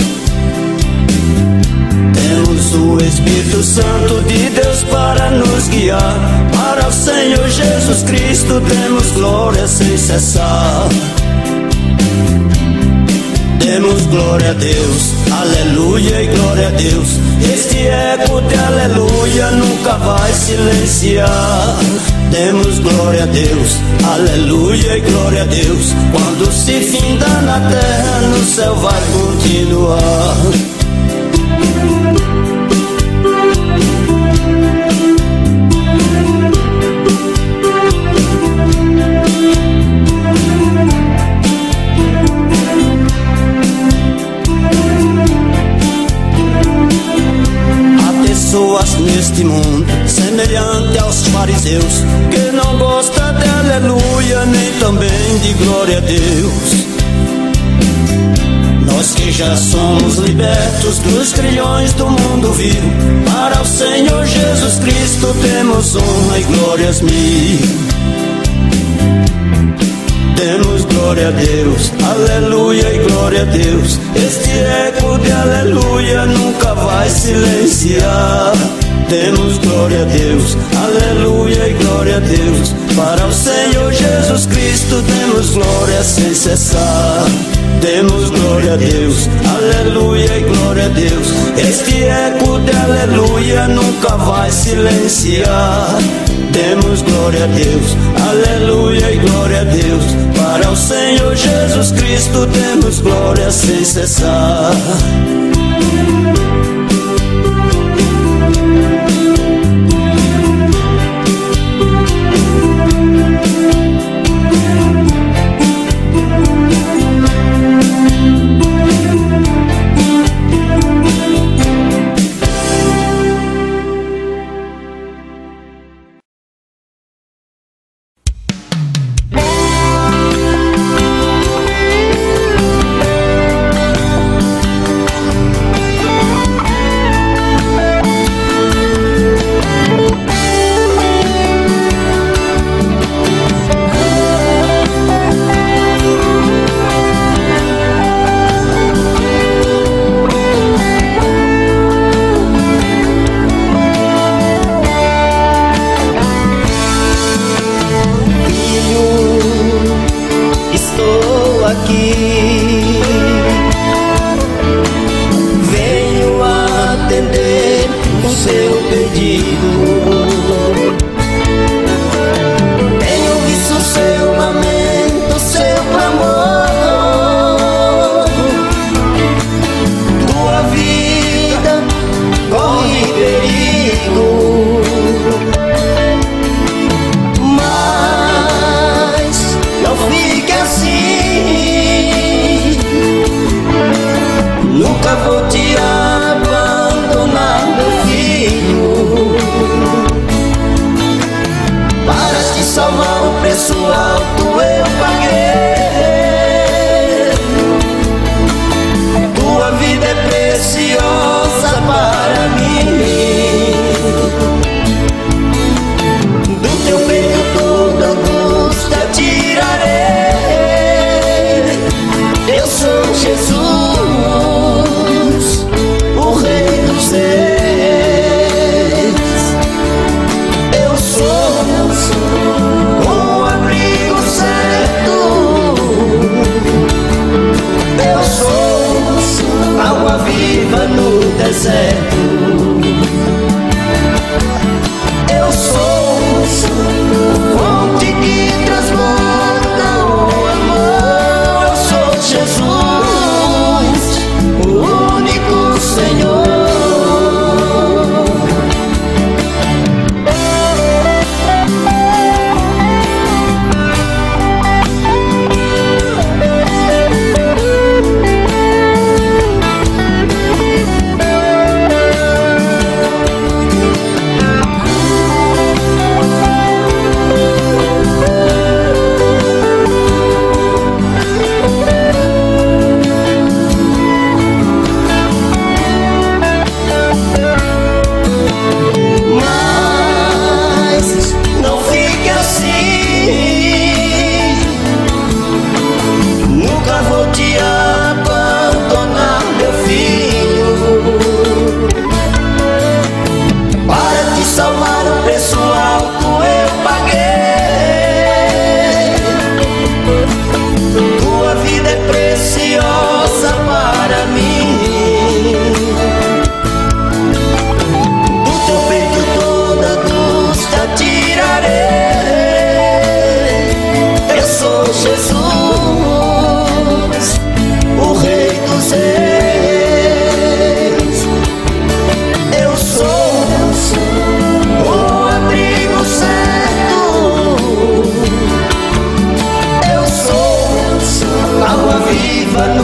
Speaker 3: Temos o Espírito Santo de Deus para nos guiar. Para o Senhor Jesus Cristo temos glória sem cessar. Demos glória a Deus, aleluia e glória a Deus. Este eco de aleluia nunca vai silenciar. Demos glória a Deus, aleluia e glória a Deus. Quando se findar na terra, no céu vai continuar. Pessoas neste mundo, semelhante aos fariseus, que não gosta de aleluia, nem também de glória a Deus. Nós que já somos libertos dos grilhões do mundo vil, para o Senhor Jesus Cristo temos honra e glórias mil. Demos glória a Deus, aleluia e glória a Deus. Este eco de aleluia nunca vai silenciar. Demos glória a Deus, aleluia e glória a Deus. Para o Senhor Jesus Cristo demos glória sem cessar. Demos glória a Deus, aleluia e glória a Deus. Este eco de aleluia nunca vai silenciar. Demos glória a Deus, aleluia e glória a Deus. Para o Senhor Jesus Cristo demos glória sem cessar.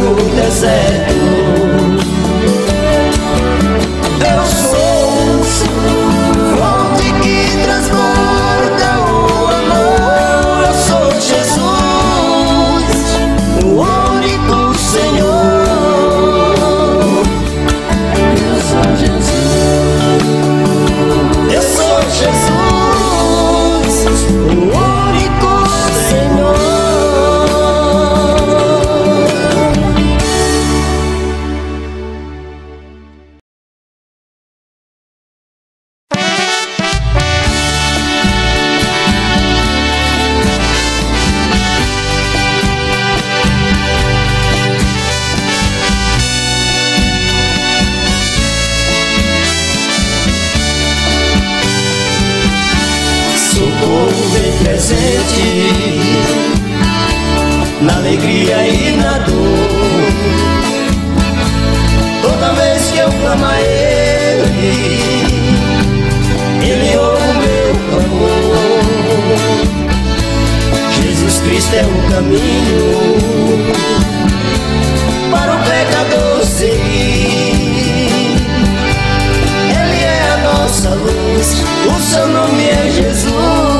Speaker 3: no deserto. Eu sou fonte que transborda o amor. Eu sou Jesus, o único Senhor. Eu sou Jesus, eu sou Jesus, o único Senhor. Presente na alegria e na dor. Toda vez que eu clamo a Ele, Ele ouve o meu clamor. Jesus Cristo é o caminho para o pecador seguir. Ele é a nossa luz, o seu nome é Jesus.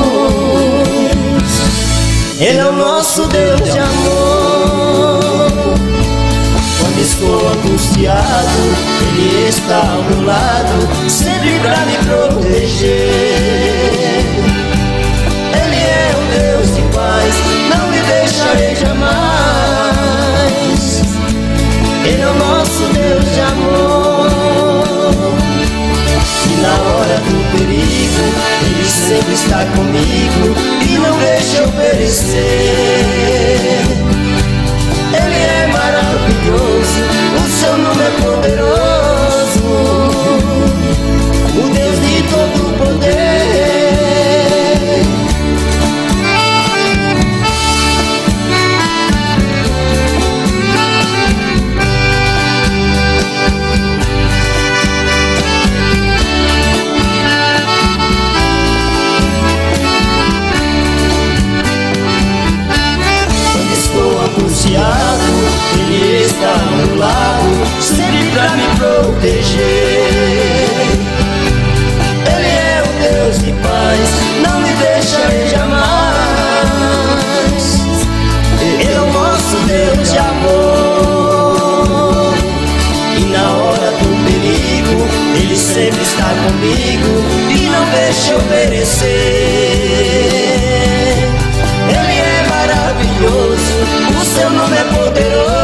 Speaker 3: Ele é o nosso Deus de amor. Quando estou angustiado, Ele está ao meu lado, sempre pra me proteger. Ele é o Deus de paz, não me deixarei jamais. Ele é o nosso Deus de amor. E na hora do perigo, Ele sempre está comigo e não deixa eu perecer. Ele é maravilhoso, o seu nome é poderoso, o Deus de todo o poder. Ele está ao meu lado, sempre pra me proteger. Ele é o Deus de paz, não me deixarei jamais. Ele é o nosso Deus de amor. E na hora do perigo, Ele sempre está comigo e não deixa eu perecer. Ele é maravilhoso, o seu nome é poderoso,